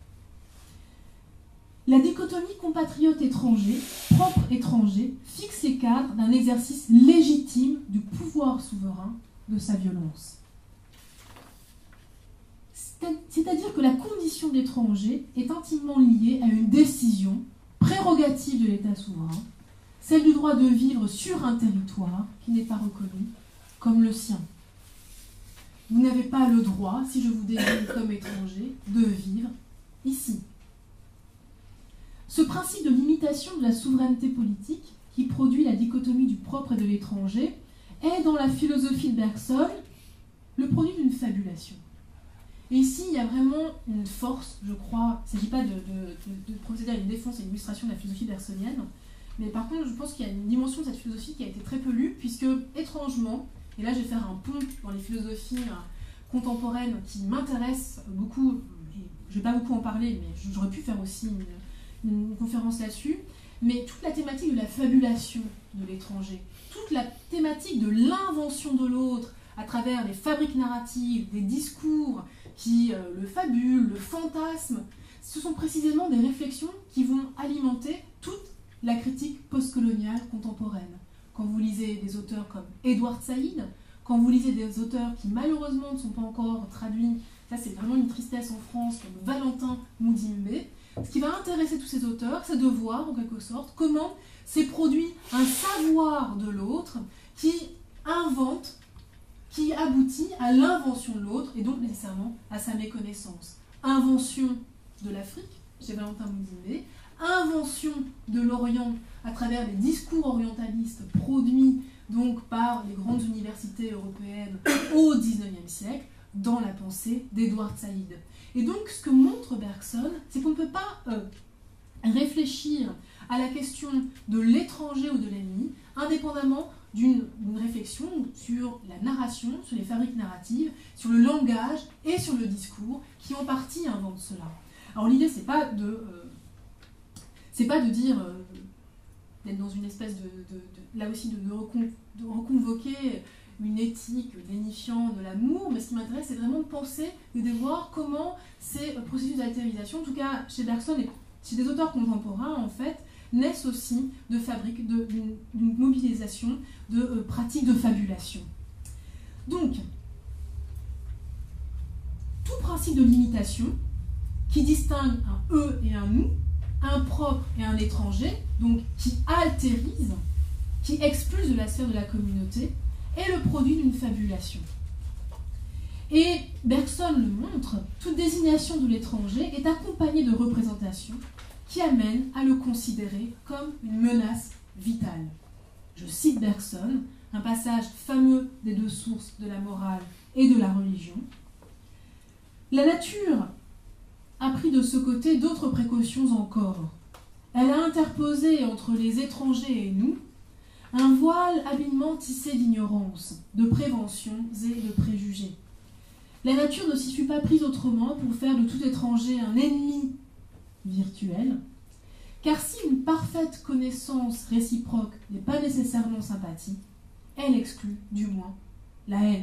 La dichotomie compatriote-étranger, propre-étranger, fixe les cadres d'un exercice légitime du pouvoir souverain de sa violence. C'est-à-dire que la condition d'étranger est intimement liée à une décision, prérogative de l'État souverain, celle du droit de vivre sur un territoire qui n'est pas reconnu comme le sien. Vous n'avez pas le droit, si je vous désigne comme étranger, de vivre ici. Ce principe de limitation de la souveraineté politique, qui produit la dichotomie du propre et de l'étranger, est dans la philosophie de Bergson le produit d'une fabulation. Et ici, il y a vraiment une force, je crois, il ne s'agit pas de, de, de, de procéder à une défense et une illustration de la philosophie bergsonienne, mais par contre, je pense qu'il y a une dimension de cette philosophie qui a été très peu lue, puisque, étrangement, et là je vais faire un pont dans les philosophies contemporaines qui m'intéressent beaucoup, et je ne vais pas beaucoup en parler, mais j'aurais pu faire aussi une, une conférence là-dessus, mais toute la thématique de la fabulation de l'étranger, toute la thématique de l'invention de l'autre à travers les fabriques narratives, des discours qui euh, le fabulent, le fantasment, ce sont précisément des réflexions qui vont alimenter toute la critique postcoloniale contemporaine. Quand vous lisez des auteurs comme Edward Said, quand vous lisez des auteurs qui malheureusement ne sont pas encore traduits, ça c'est vraiment une tristesse en France, comme Valentin Mudimbe, ce qui va intéresser tous ces auteurs, c'est de voir en quelque sorte comment s'est produit un savoir de l'autre qui invente, qui aboutit à l'invention de l'autre et donc nécessairement à sa méconnaissance. Invention de l'Afrique, chez Valentin Mudimbe, invention de l'Orient à travers les discours orientalistes produits donc par les grandes universités européennes au dix-neuvième siècle dans la pensée d'Edward Said. Et donc ce que montre Bergson, c'est qu'on ne peut pas euh, réfléchir à la question de l'étranger ou de l'ennemi indépendamment d'une réflexion sur la narration, sur les fabriques narratives, sur le langage et sur le discours qui en partie inventent cela. Alors l'idée c'est pas de euh, c'est pas de dire euh, d'être dans une espèce de, de, de là aussi de, de, recon, de reconvoquer une éthique dénifiant de l'amour, mais ce qui m'intéresse c'est vraiment de penser et de voir comment ces processus d'altérisation, en tout cas chez Bergson et chez des auteurs contemporains en fait, naissent aussi de fabriques, d'une mobilisation de euh, pratiques de fabulation. Donc, tout principe de limitation qui distingue un eux et un nous, un propre et un étranger, donc qui altérise, qui expulse de la sphère de la communauté, est le produit d'une fabulation. Et Bergson le montre, toute désignation de l'étranger est accompagnée de représentations qui amènent à le considérer comme une menace vitale. Je cite Bergson, un passage fameux des deux sources de la morale et de la religion. La nature a pris de ce côté d'autres précautions encore. Elle a interposé entre les étrangers et nous un voile habilement tissé d'ignorance, de préventions et de préjugés. La nature ne s'y fut pas prise autrement pour faire de tout étranger un ennemi virtuel, car si une parfaite connaissance réciproque n'est pas nécessairement sympathie, elle exclut, du moins, la haine.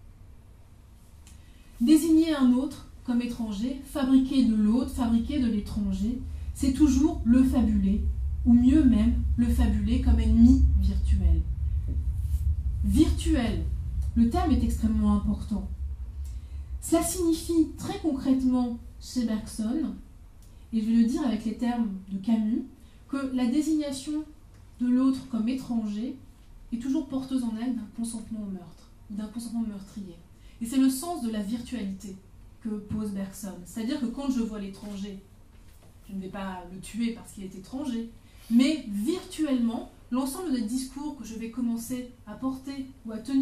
Désigner un autre comme étranger, fabriquer de l'autre, fabriquer de l'étranger, c'est toujours le fabuler, ou mieux même, le fabuler comme ennemi virtuel. Virtuel, le terme est extrêmement important. Cela signifie très concrètement chez Bergson, et je vais le dire avec les termes de Camus, que la désignation de l'autre comme étranger est toujours porteuse en elle d'un consentement au meurtre, ou d'un consentement meurtrier. Et c'est le sens de la virtualité que pose Bergson. C'est-à-dire que quand je vois l'étranger, je ne vais pas le tuer parce qu'il est étranger, mais virtuellement, l'ensemble des discours que je vais commencer à porter ou à tenir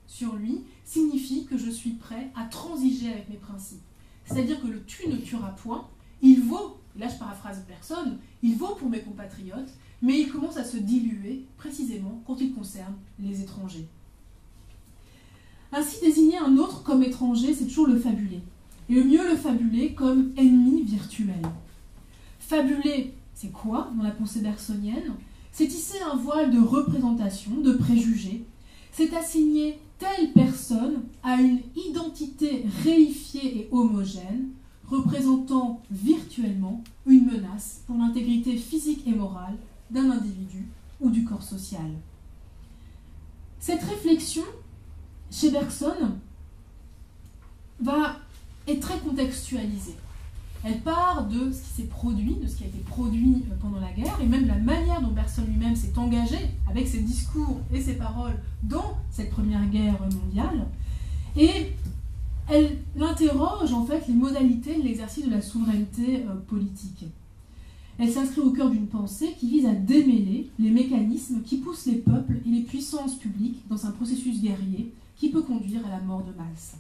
sur lui signifie que je suis prêt à transiger avec mes principes. C'est-à-dire que le « tu ne tueras point », il vaut, là je paraphrase personne, il vaut pour mes compatriotes, mais il commence à se diluer précisément quand il concerne les étrangers. Ainsi, désigner un autre comme étranger, c'est toujours le fabuler. Et le mieux le fabuler comme ennemi virtuel. Fabuler, c'est quoi dans la pensée bergsonienne? C'est tisser un voile de représentation, de préjugés. C'est assigner telle personne à une identité réifiée et homogène, représentant virtuellement une menace pour l'intégrité physique et morale d'un individu ou du corps social. Cette réflexion, chez Bergson, va, est très contextualisée. Elle part de ce qui s'est produit, de ce qui a été produit pendant la guerre, et même de la manière dont Bergson lui-même s'est engagé avec ses discours et ses paroles dans cette première guerre mondiale. Et elle interroge en fait les modalités de l'exercice de la souveraineté euh, politique. Elle s'inscrit au cœur d'une pensée qui vise à démêler les mécanismes qui poussent les peuples et les puissances publiques dans un processus guerrier qui peut conduire à la mort de masse.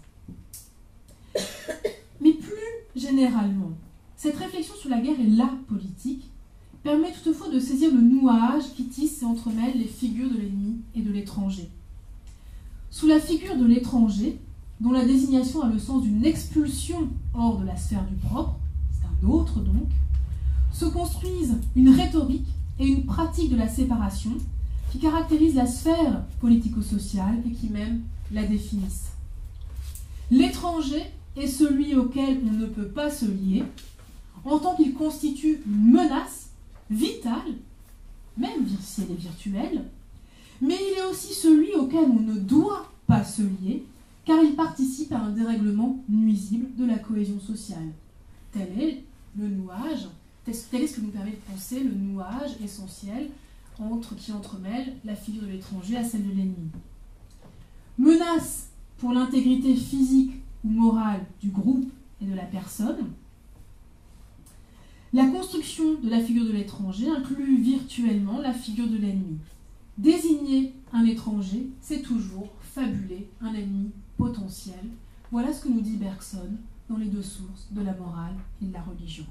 Mais plus généralement, cette réflexion sur la guerre et la politique permet toutefois de saisir le nouage qui tisse et entremêle les figures de l'ennemi et de l'étranger. Sous la figure de l'étranger, dont la désignation a le sens d'une expulsion hors de la sphère du propre, c'est un autre donc, se construisent une rhétorique et une pratique de la séparation qui caractérisent la sphère politico-sociale et qui même la définissent. L'étranger est celui auquel on ne peut pas se lier, en tant qu'il constitue une menace vitale, même si elle est virtuelle, mais il est aussi celui auquel on ne doit pas se lier, car il participe à un dérèglement nuisible de la cohésion sociale. Tel est le nouage, tel est ce que nous permet de penser le nouage essentiel entre, qui entremêle la figure de l'étranger à celle de l'ennemi. Menace pour l'intégrité physique ou morale du groupe et de la personne. La construction de la figure de l'étranger inclut virtuellement la figure de l'ennemi. Désigner un étranger, c'est toujours fabuler un ennemi potentiel. Voilà ce que nous dit Bergson dans les deux sources de la morale et de la religion.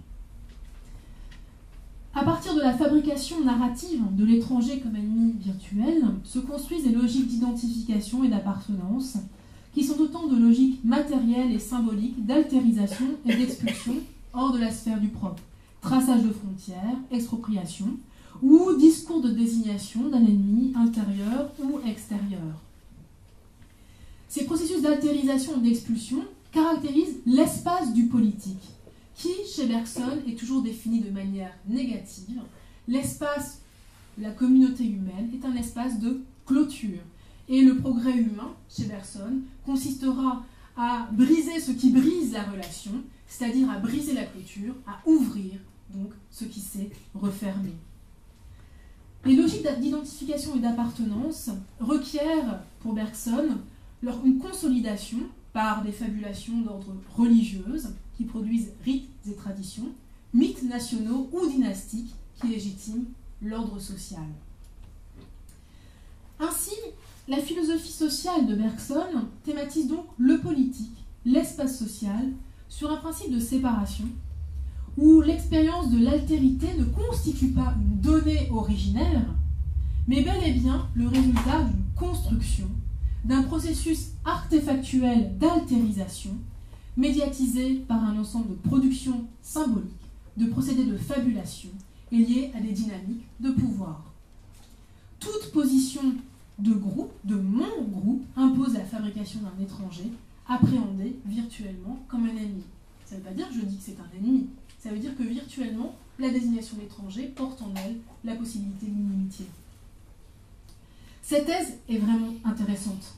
À partir de la fabrication narrative de l'étranger comme ennemi virtuel, se construisent des logiques d'identification et d'appartenance, qui sont autant de logiques matérielles et symboliques d'altérisation et d'expulsion hors de la sphère du propre, traçage de frontières, expropriation, ou discours de désignation d'un ennemi intérieur ou extérieur. Ces processus d'altérisation et d'expulsion caractérisent l'espace du politique, qui, chez Bergson, est toujours défini de manière négative. L'espace, la communauté humaine, est un espace de clôture. Et le progrès humain, chez Bergson, consistera à briser ce qui brise la relation, c'est-à-dire à briser la clôture, à ouvrir donc ce qui s'est refermé. Les logiques d'identification et d'appartenance requièrent, pour Bergson, leur, une consolidation par des fabulations d'ordre religieuse qui produisent rites et traditions, mythes nationaux ou dynastiques qui légitiment l'ordre social. Ainsi, la philosophie sociale de Bergson thématise donc le politique, l'espace social, sur un principe de séparation, où l'expérience de l'altérité ne constitue pas une donnée originaire, mais bel et bien le résultat d'une construction, d'un processus artefactuel d'altérisation, médiatisé par un ensemble de productions symboliques, de procédés de fabulation et liés à des dynamiques de pouvoir. Toute position de groupe, de mon groupe, impose la fabrication d'un étranger, appréhendé virtuellement comme un ennemi. Ça ne veut pas dire que je dis que c'est un ennemi, ça veut dire que virtuellement, la désignation d'étranger porte en elle la possibilité d'une inimitié. Cette thèse est vraiment intéressante.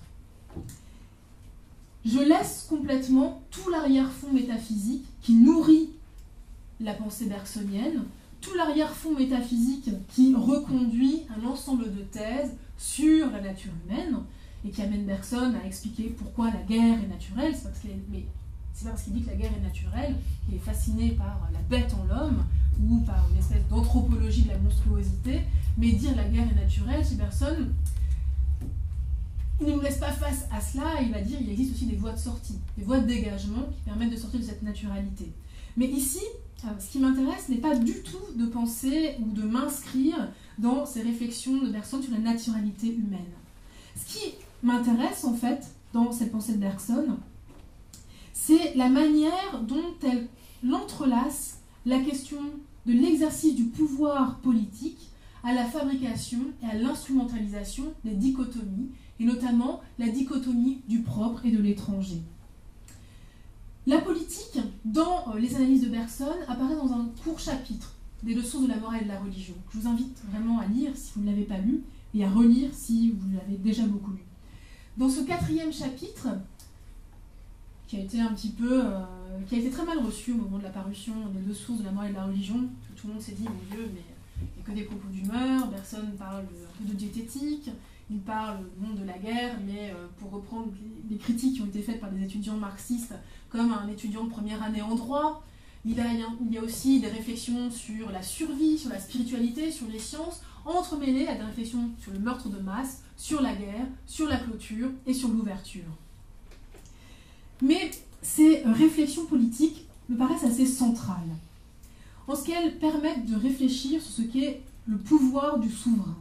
Je laisse complètement tout l'arrière-fond métaphysique qui nourrit la pensée bergsonienne, tout l'arrière-fond métaphysique qui reconduit un ensemble de thèses sur la nature humaine et qui amène Bergson à expliquer pourquoi la guerre est naturelle. C'est parce qu'il est, mais c'est pas parce qu'il dit que la guerre est naturelle qu'il est fasciné par la bête en l'homme ou par une espèce d'anthropologie de la monstruosité, mais dire la guerre est naturelle chez Bergson, il ne nous laisse pas face à cela, il va dire qu'il existe aussi des voies de sortie, des voies de dégagement qui permettent de sortir de cette naturalité. Mais ici, ce qui m'intéresse n'est pas du tout de penser ou de m'inscrire dans ces réflexions de Bergson sur la naturalité humaine. Ce qui m'intéresse en fait dans cette pensée de Bergson, c'est la manière dont elle entrelace la question de l'exercice du pouvoir politique à la fabrication et à l'instrumentalisation des dichotomies, et notamment la dichotomie du propre et de l'étranger. La politique, dans les analyses de Bergson, apparaît dans un court chapitre des leçons de la morale et de la religion. Je vous invite vraiment à lire si vous ne l'avez pas lu, et à relire si vous l'avez déjà beaucoup lu. Dans ce quatrième chapitre, qui a été un petit peu, euh, qui a été très mal reçu au moment de la parution des deux sources de la morale et de la religion, tout le monde s'est dit, mon Dieu, mais il n'y a que des propos d'humeur, Bergson parle un peu de diététique, il parle du monde de la guerre, mais euh, pour reprendre les, les critiques qui ont été faites par des étudiants marxistes, comme un étudiant de première année en droit, il, a, il y a aussi des réflexions sur la survie, sur la spiritualité, sur les sciences, entremêlées à des réflexions sur le meurtre de masse, sur la guerre, sur la clôture et sur l'ouverture. Mais ces réflexions politiques me paraissent assez centrales, en ce qu'elles permettent de réfléchir sur ce qu'est le pouvoir du souverain.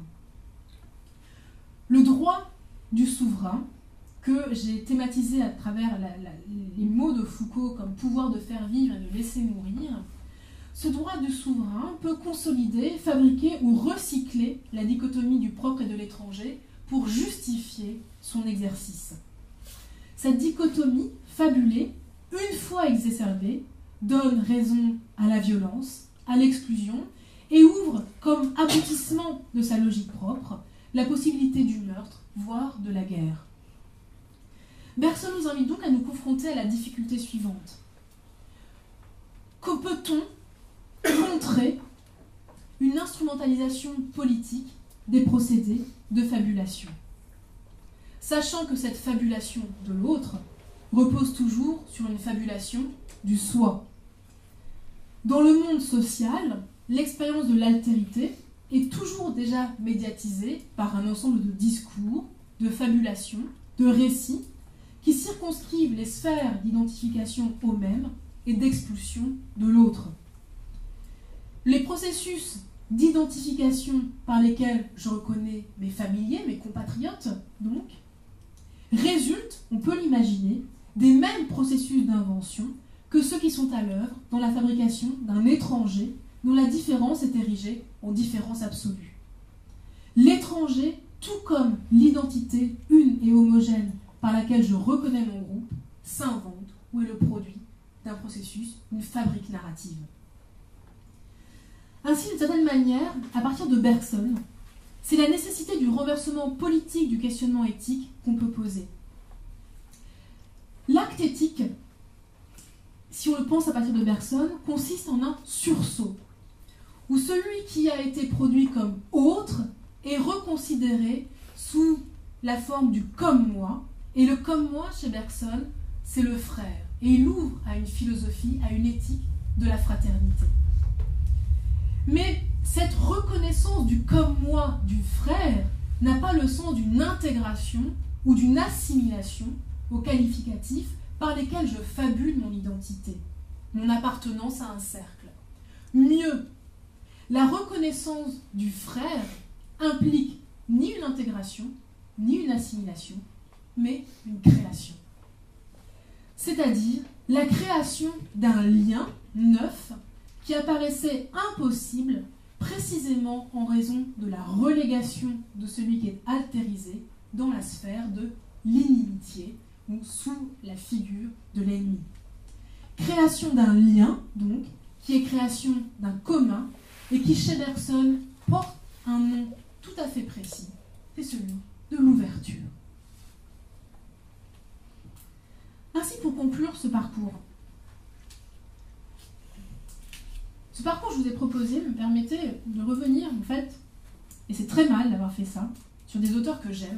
Le droit du souverain, que j'ai thématisé à travers la, la, les mots de Foucault comme pouvoir de faire vivre et de laisser mourir, ce droit du souverain peut consolider, fabriquer ou recycler la dichotomie du propre et de l'étranger pour justifier son exercice. Cette dichotomie fabulée, une fois exacerbée, donne raison à la violence, à l'exclusion, et ouvre comme aboutissement de sa logique propre la possibilité du meurtre, voire de la guerre. Bergson nous invite donc à nous confronter à la difficulté suivante. Que peut-on contrer une instrumentalisation politique des procédés de fabulation, sachant que cette fabulation de l'autre repose toujours sur une fabulation du soi. Dans le monde social, l'expérience de l'altérité est toujours déjà médiatisée par un ensemble de discours, de fabulations, de récits qui circonscrivent les sphères d'identification au même et d'expulsion de l'autre. Les processus d'identification par lesquels je reconnais mes familiers, mes compatriotes, donc, résultent, on peut l'imaginer, des mêmes processus d'invention que ceux qui sont à l'œuvre dans la fabrication d'un étranger dont la différence est érigée en différence absolue. L'étranger, tout comme l'identité une et homogène par laquelle je reconnais mon groupe, s'invente ou est le produit d'un processus, une fabrique narrative. Ainsi, d'une certaine manière, à partir de Bergson, c'est la nécessité du renversement politique du questionnement éthique qu'on peut poser. L'acte éthique, si on le pense à partir de Bergson, consiste en un sursaut, où celui qui a été produit comme autre est reconsidéré sous la forme du comme moi, et le comme moi chez Bergson, c'est le frère, et il ouvre à une philosophie, à une éthique de la fraternité. Mais cette reconnaissance du comme moi du frère n'a pas le sens d'une intégration ou d'une assimilation aux qualificatifs par lesquels je fabule mon identité, mon appartenance à un cercle. Mieux, la reconnaissance du frère implique ni une intégration, ni une assimilation, mais une création. C'est-à-dire la création d'un lien neuf qui apparaissait impossible précisément en raison de la relégation de celui qui est altérisé dans la sphère de l'inimitié ou sous la figure de l'ennemi. Création d'un lien, donc, qui est création d'un commun et qui, chez Bergson, porte un nom tout à fait précis, c'est celui de l'ouverture. Ainsi, pour conclure ce parcours, ce parcours que je vous ai proposé me permettait de revenir, en fait, et c'est très mal d'avoir fait ça, sur des auteurs que j'aime,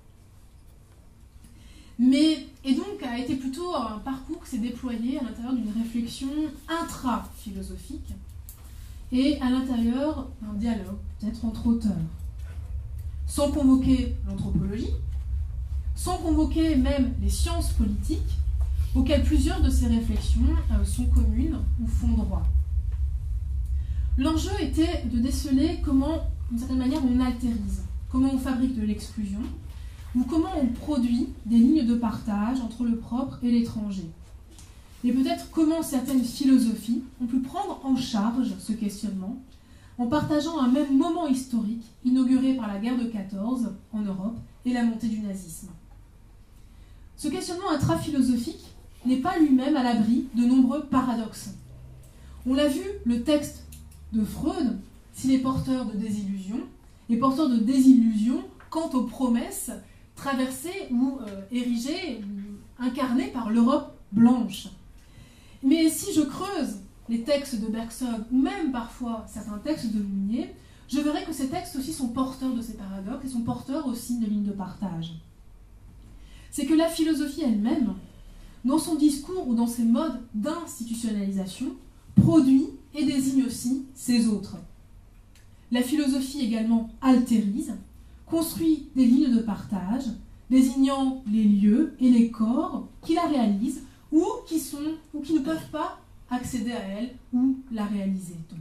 mais, et donc a été plutôt un parcours qui s'est déployé à l'intérieur d'une réflexion intra-philosophique et à l'intérieur d'un dialogue, peut-être entre auteurs, sans convoquer l'anthropologie, sans convoquer même les sciences politiques, auxquelles plusieurs de ces réflexions euh, sont communes ou font droit. L'enjeu était de déceler comment, d'une certaine manière, on altérise, comment on fabrique de l'exclusion, ou comment on produit des lignes de partage entre le propre et l'étranger. Et peut-être comment certaines philosophies ont pu prendre en charge ce questionnement en partageant un même moment historique inauguré par la guerre de quatorze en Europe et la montée du nazisme. Ce questionnement intra-philosophique n'est pas lui-même à l'abri de nombreux paradoxes. On l'a vu, le texte de Freud, s'il est porteur de désillusions, est porteur de désillusions quant aux promesses traversées ou euh, érigées, ou incarnées par l'Europe blanche. Mais si je creuse les textes de Bergson, ou même parfois certains textes de Mounier, je verrai que ces textes aussi sont porteurs de ces paradoxes et sont porteurs aussi de lignes de partage. C'est que la philosophie elle-même, dans son discours ou dans ses modes d'institutionnalisation, produit et désigne aussi ses autres. La philosophie également altérise, construit des lignes de partage, désignant les lieux et les corps qui la réalisent ou qui, sont, ou qui ne peuvent pas accéder à elle ou la réaliser. Donc.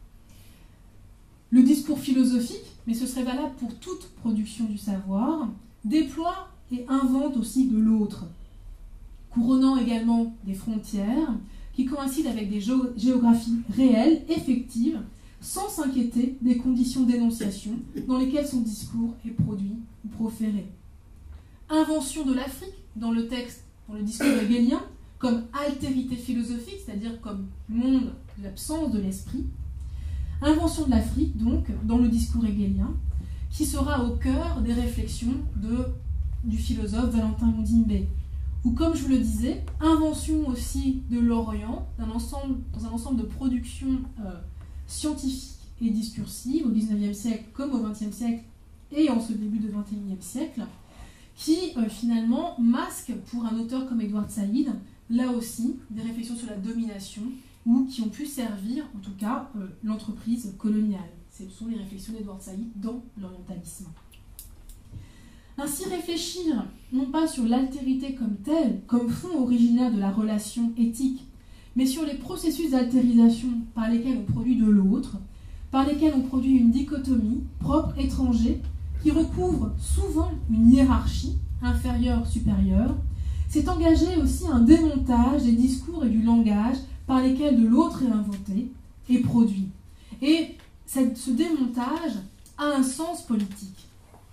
Le discours philosophique, mais ce serait valable pour toute production du savoir, déploie et invente aussi de l'autre, couronnant également des frontières qui coïncident avec des géographies réelles, effectives, sans s'inquiéter des conditions d'énonciation dans lesquelles son discours est produit ou proféré. Invention de l'Afrique dans le texte, dans le discours hegelien, comme altérité philosophique, c'est-à-dire comme monde de l'absence de l'esprit. Invention de l'Afrique, donc, dans le discours hegelien, qui sera au cœur des réflexions de, du philosophe Valentin Mondimbe. Ou comme je vous le disais, invention aussi de l'Orient, d'un ensemble, dans un ensemble de productions euh, scientifiques et discursives, au dix-neuvième siècle comme au vingtième siècle et en ce début du vingt et unième siècle, qui euh, finalement masquent pour un auteur comme Edward Said, là aussi, des réflexions sur la domination, ou qui ont pu servir, en tout cas, euh, l'entreprise coloniale. Ce sont les réflexions d'Edward Said dans l'orientalisme. Ainsi réfléchir, non pas sur l'altérité comme telle, comme fond originaire de la relation éthique, mais sur les processus d'altérisation par lesquels on produit de l'autre, par lesquels on produit une dichotomie propre-étranger, qui recouvre souvent une hiérarchie inférieure-supérieure, c'est engager aussi un démontage des discours et du langage par lesquels de l'autre est inventé et produit. Et ce démontage a un sens politique.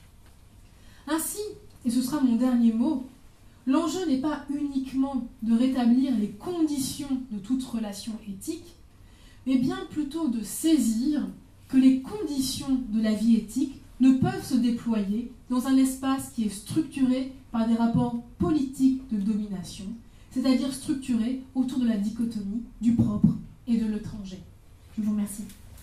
Ainsi, et ce sera mon dernier mot, l'enjeu n'est pas uniquement de rétablir les conditions de toute relation éthique, mais bien plutôt de saisir que les conditions de la vie éthique ne peuvent se déployer dans un espace qui est structuré par des rapports politiques de domination, c'est-à-dire structuré autour de la dichotomie du propre et de l'étranger. Je vous remercie.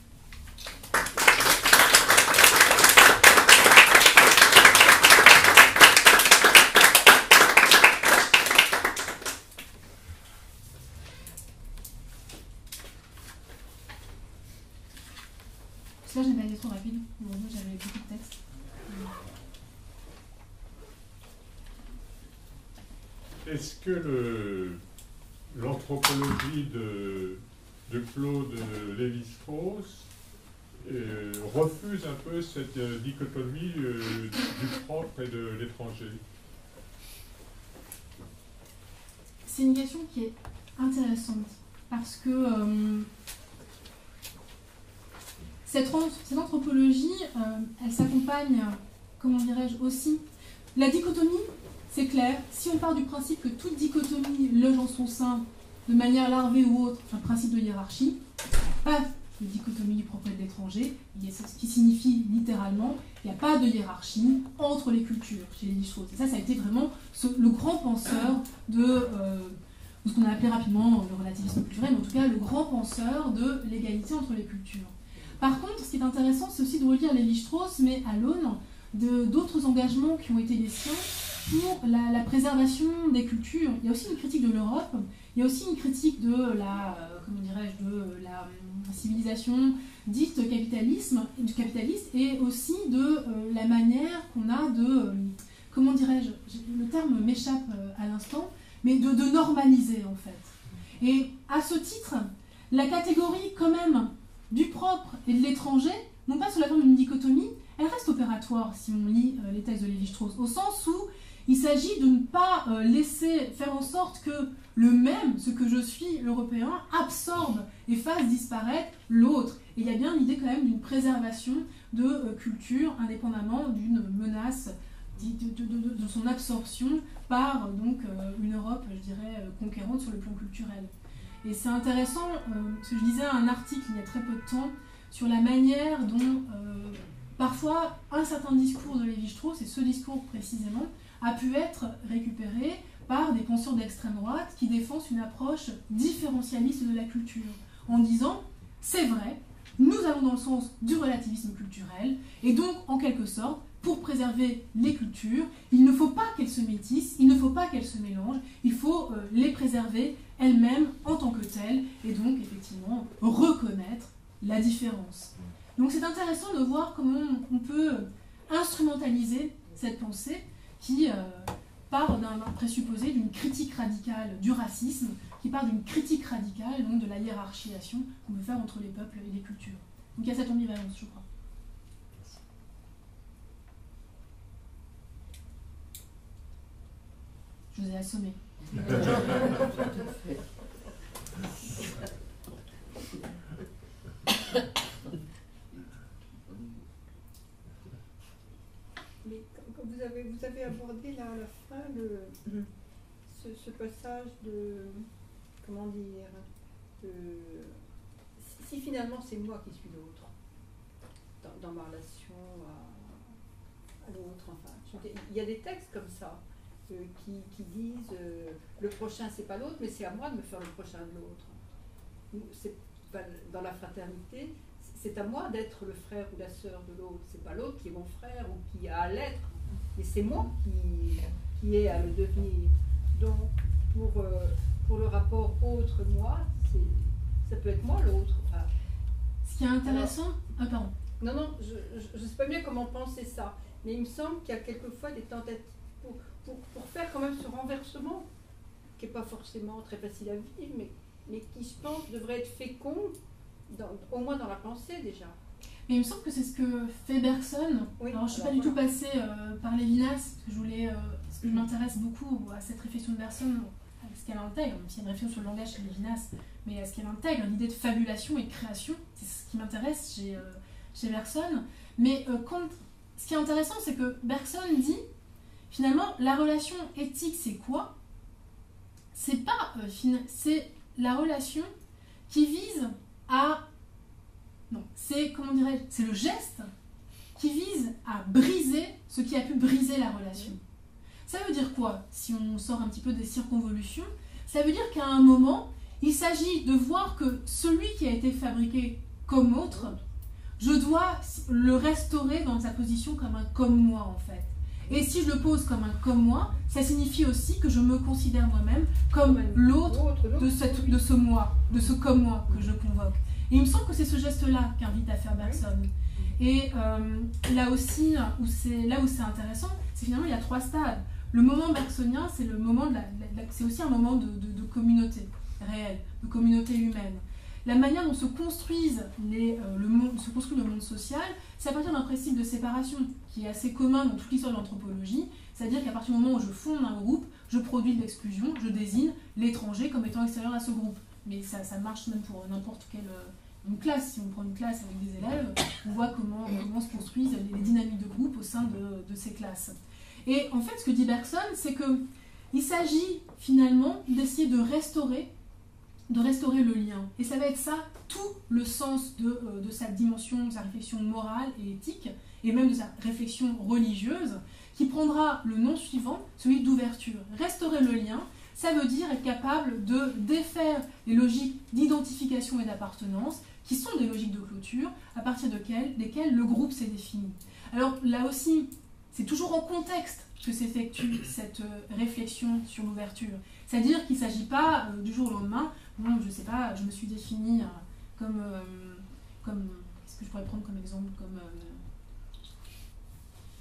J'espère que je n'ai pas été trop rapide. Aujourd'hui, j'avais beaucoup de textes. Est-ce que le, l'anthropologie de, de Claude Lévi-Strauss euh, refuse un peu cette euh, dichotomie euh, du propre et de l'étranger? C'est une question qui est intéressante parce que euh, cette, cette anthropologie, euh, elle s'accompagne, comment dirais-je, aussi. La dichotomie, c'est clair, si on part du principe que toute dichotomie loge en son sein, de manière larvée ou autre, un principe de hiérarchie, pas de dichotomie du propre et de l'étranger, ce qui signifie littéralement qu'il n'y a pas de hiérarchie entre les cultures chez Lévi-Strauss. Et ça, ça a été vraiment ce, le grand penseur de, euh, de ce qu'on a appelé rapidement le relativisme culturel, mais en tout cas le grand penseur de l'égalité entre les cultures. Par contre, ce qui est intéressant, c'est aussi de relire Lévi-Strauss, mais à l'aune de, d'autres engagements qui ont été les siens pour la, la préservation des cultures. Il y a aussi une critique de l'Europe, il y a aussi une critique de la, euh, comment dirais-je, de la euh, civilisation dite capitalisme, du capitaliste, et aussi de euh, la manière qu'on a de, euh, comment dirais-je, le terme m'échappe à l'instant, mais de, de normaliser en fait. Et à ce titre, la catégorie quand même du propre et de l'étranger, non pas sous la forme d'une dichotomie, elle reste opératoire si on lit euh, les textes de Lévi-Strauss, au sens où il s'agit de ne pas euh, laisser faire en sorte que le même, ce que je suis, l'Européen, absorbe et fasse disparaître l'autre. Et il y a bien l'idée quand même d'une préservation de euh, culture, indépendamment d'une menace de, de, de, de son absorption par donc, euh, une Europe, je dirais, euh, conquérante sur le plan culturel. Et c'est intéressant, euh, parce que je lisais un article il y a très peu de temps sur la manière dont euh, parfois un certain discours de Lévi-Strauss, et ce discours précisément, a pu être récupéré par des penseurs d'extrême droite qui défendent une approche différentialiste de la culture, en disant « c'est vrai, nous allons dans le sens du relativisme culturel, et donc, en quelque sorte, pour préserver les cultures, il ne faut pas qu'elles se métissent, il ne faut pas qu'elles se mélangent, il faut euh, les préserver elles-mêmes en tant que telles, et donc, effectivement, reconnaître la différence. » Donc c'est intéressant de voir comment on peut instrumentaliser cette pensée qui euh, part d'un présupposé d'une critique radicale du racisme, qui part d'une critique radicale donc de la hiérarchisation qu'on veut faire entre les peuples et les cultures. Donc il y a cette ambivalence, je crois. Je vous ai assommé. Mais comme vous avez, vous avez abordé là à la fin le, ce, ce passage de, comment dire, de, si, si finalement c'est moi qui suis l'autre, dans, dans ma relation à, à l'autre, enfin, il y a des textes comme ça euh, qui, qui disent euh, le prochain c'est pas l'autre, mais c'est à moi de me faire le prochain de l'autre. C'est dans la fraternité. C'est à moi d'être le frère ou la sœur de l'autre. C'est pas l'autre qui est mon frère ou qui a à l'être, mais c'est moi qui, qui ai à le devenir. Donc, pour, euh, pour le rapport autre-moi, ça peut être moi l'autre. Enfin, ce qui est intéressant... Alors, ah, pardon. Non, non, je ne sais pas bien comment penser ça, mais il me semble qu'il y a quelquefois des tentatives pour, pour, pour faire quand même ce renversement, qui n'est pas forcément très facile à vivre, mais, mais qui, je pense, devrait être fécond. Dans, au moins dans la pensée déjà. Mais il me semble que c'est ce que fait Bergson. Oui, alors je ne suis alors, pas du voilà. tout passée euh, par Lévinas, parce que je voulais, euh, parce que je m'intéresse beaucoup à cette réflexion de Bergson, à ce qu'elle intègre, même s'il y a une réflexion sur le langage chez Lévinas, mais à ce qu'elle intègre, l'idée de fabulation et de création, c'est ce qui m'intéresse chez, euh, chez Bergson. Mais euh, quand, ce qui est intéressant, c'est que Bergson dit, finalement, la relation éthique, c'est quoi? C'est pas, euh, c'est la relation qui vise à... Non, c'est, comment dirais-je, c'est le geste qui vise à briser ce qui a pu briser la relation. Ça veut dire quoi? Si on sort un petit peu des circonvolutions, ça veut dire qu'à un moment, il s'agit de voir que celui qui a été fabriqué comme autre, je dois le restaurer dans sa position comme un comme moi, en fait. Et si je le pose comme un comme moi, ça signifie aussi que je me considère moi-même comme l'autre de, cette, de ce moi, de ce comme moi que je convoque. Et il me semble que c'est ce geste-là qu'invite à faire Bergson. Et euh, là aussi, où c'est, là où c'est intéressant, c'est finalement il y a trois stades. Le moment bergsonien, c'est le moment de la, la, c'est aussi un moment de, de, de communauté réelle, de communauté humaine. La manière dont se, construisent les, euh, le monde, se construit le monde social, c'est à partir d'un principe de séparation qui est assez commun dans toute l'histoire de l'anthropologie, c'est-à-dire qu'à partir du moment où je fonde un groupe, je produis de l'exclusion, je désigne l'étranger comme étant extérieur à ce groupe. Mais ça, ça marche même pour n'importe quelle une classe. Si on prend une classe avec des élèves, on voit comment, comment se construisent les, les dynamiques de groupe au sein de, de ces classes. Et en fait, ce que dit Bergson, c'est qu'il s'agit finalement d'essayer de restaurer de restaurer le lien. Et ça va être ça, tout le sens de, euh, de sa dimension, de sa réflexion morale et éthique, et même de sa réflexion religieuse, qui prendra le nom suivant, celui d'ouverture. Restaurer le lien, ça veut dire être capable de défaire les logiques d'identification et d'appartenance, qui sont des logiques de clôture, à partir de quelles, desquelles le groupe s'est défini. Alors là aussi, c'est toujours en contexte que s'effectue cette euh, réflexion sur l'ouverture. C'est-à-dire qu'il ne s'agit pas euh, du jour au lendemain, bon, je ne sais pas, je me suis définie euh, comme, euh, comme, qu'est-ce que je pourrais prendre comme exemple, comme, euh,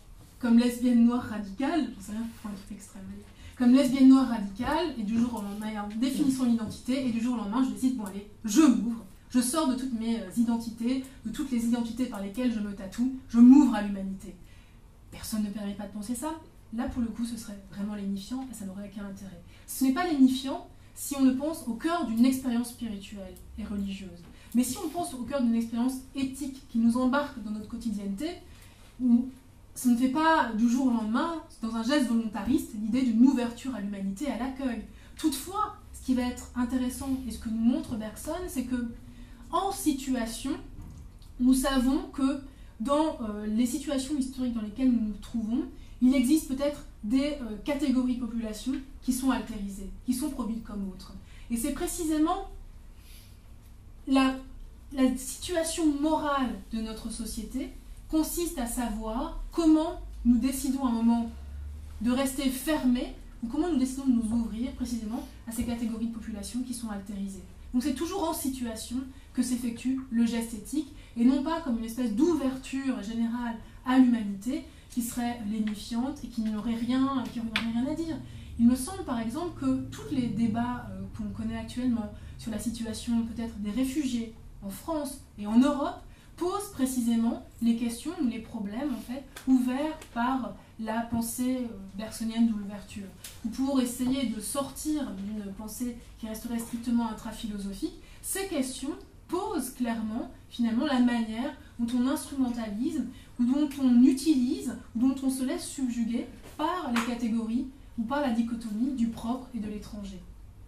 comme lesbienne noire radicale, je ne sais rien pour un truc extrême, comme lesbienne noire radicale, et du jour au lendemain, en définissant l'identité, et du jour au lendemain, je décide, bon allez, je m'ouvre, je sors de toutes mes identités, de toutes les identités par lesquelles je me tatoue, je m'ouvre à l'humanité. Personne ne permet pas de penser ça. Là, pour le coup, ce serait vraiment lénifiant, et ça n'aurait aucun intérêt. Ce n'est pas lénifiant si on le pense au cœur d'une expérience spirituelle et religieuse. Mais si on pense au cœur d'une expérience éthique qui nous embarque dans notre quotidienneté, ça ne fait pas du jour au lendemain, dans un geste volontariste, l'idée d'une ouverture à l'humanité, à l'accueil. Toutefois, ce qui va être intéressant et ce que nous montre Bergson, c'est que en situation, nous savons que dans euh, les situations historiques dans lesquelles nous nous trouvons, il existe peut-être des euh, catégories de population qui sont altérisées, qui sont produites comme autres. Et c'est précisément la, la situation morale de notre société consiste à savoir comment nous décidons à un moment de rester fermés ou comment nous décidons de nous ouvrir précisément à ces catégories de population qui sont altérisées. Donc c'est toujours en situation que s'effectue le geste éthique et non pas comme une espèce d'ouverture générale à l'humanité qui serait lénifiante et qui n'aurait rien, qui n'aurait rien à dire. Il me semble par exemple que tous les débats euh, qu'on connaît actuellement sur la situation peut-être des réfugiés en France et en Europe posent précisément les questions ou les problèmes en fait ouverts par la pensée bergsonienne de l'ouverture. Ou pour essayer de sortir d'une pensée qui resterait strictement intraphilosophique, ces questions posent clairement finalement la manière dont on instrumentalise ou dont on utilise ou dont on se laisse subjuguer par les catégories ou par la dichotomie du propre et de l'étranger.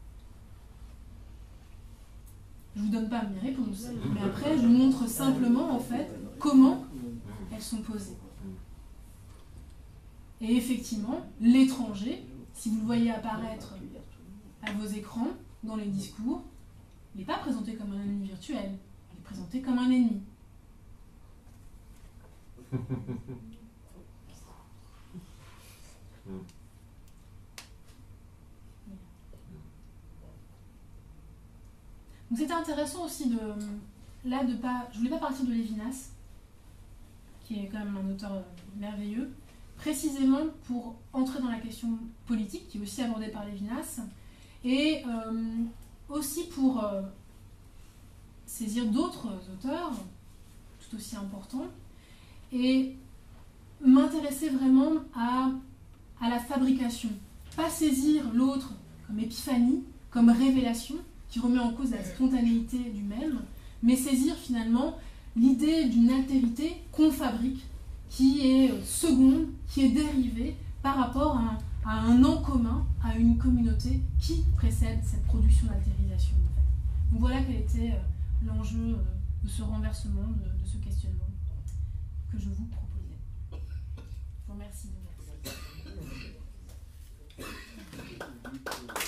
Je ne vous donne pas mes réponses, mais après je montre simplement en fait comment elles sont posées. Et effectivement, l'étranger, si vous le voyez apparaître à vos écrans, dans les discours, il n'est pas présenté comme un ennemi virtuel, il est présenté comme un ennemi. Donc c'était intéressant aussi de, là de pas, je voulais pas partir de Lévinas, qui est quand même un auteur merveilleux, précisément pour entrer dans la question politique, qui est aussi abordée par Lévinas, et euh, aussi pour euh, saisir d'autres auteurs, tout aussi importants, et m'intéresser vraiment à, à la fabrication. Pas saisir l'autre comme épiphanie, comme révélation, qui remet en cause la spontanéité du même, mais saisir finalement l'idée d'une altérité qu'on fabrique, qui est seconde, qui est dérivée par rapport à un, à un en commun, à une communauté qui précède cette production d'altérisation. En fait. Donc voilà quel était l'enjeu de ce renversement, de, de ce questionnement que je vous proposais. Je vous remercie de votre attention.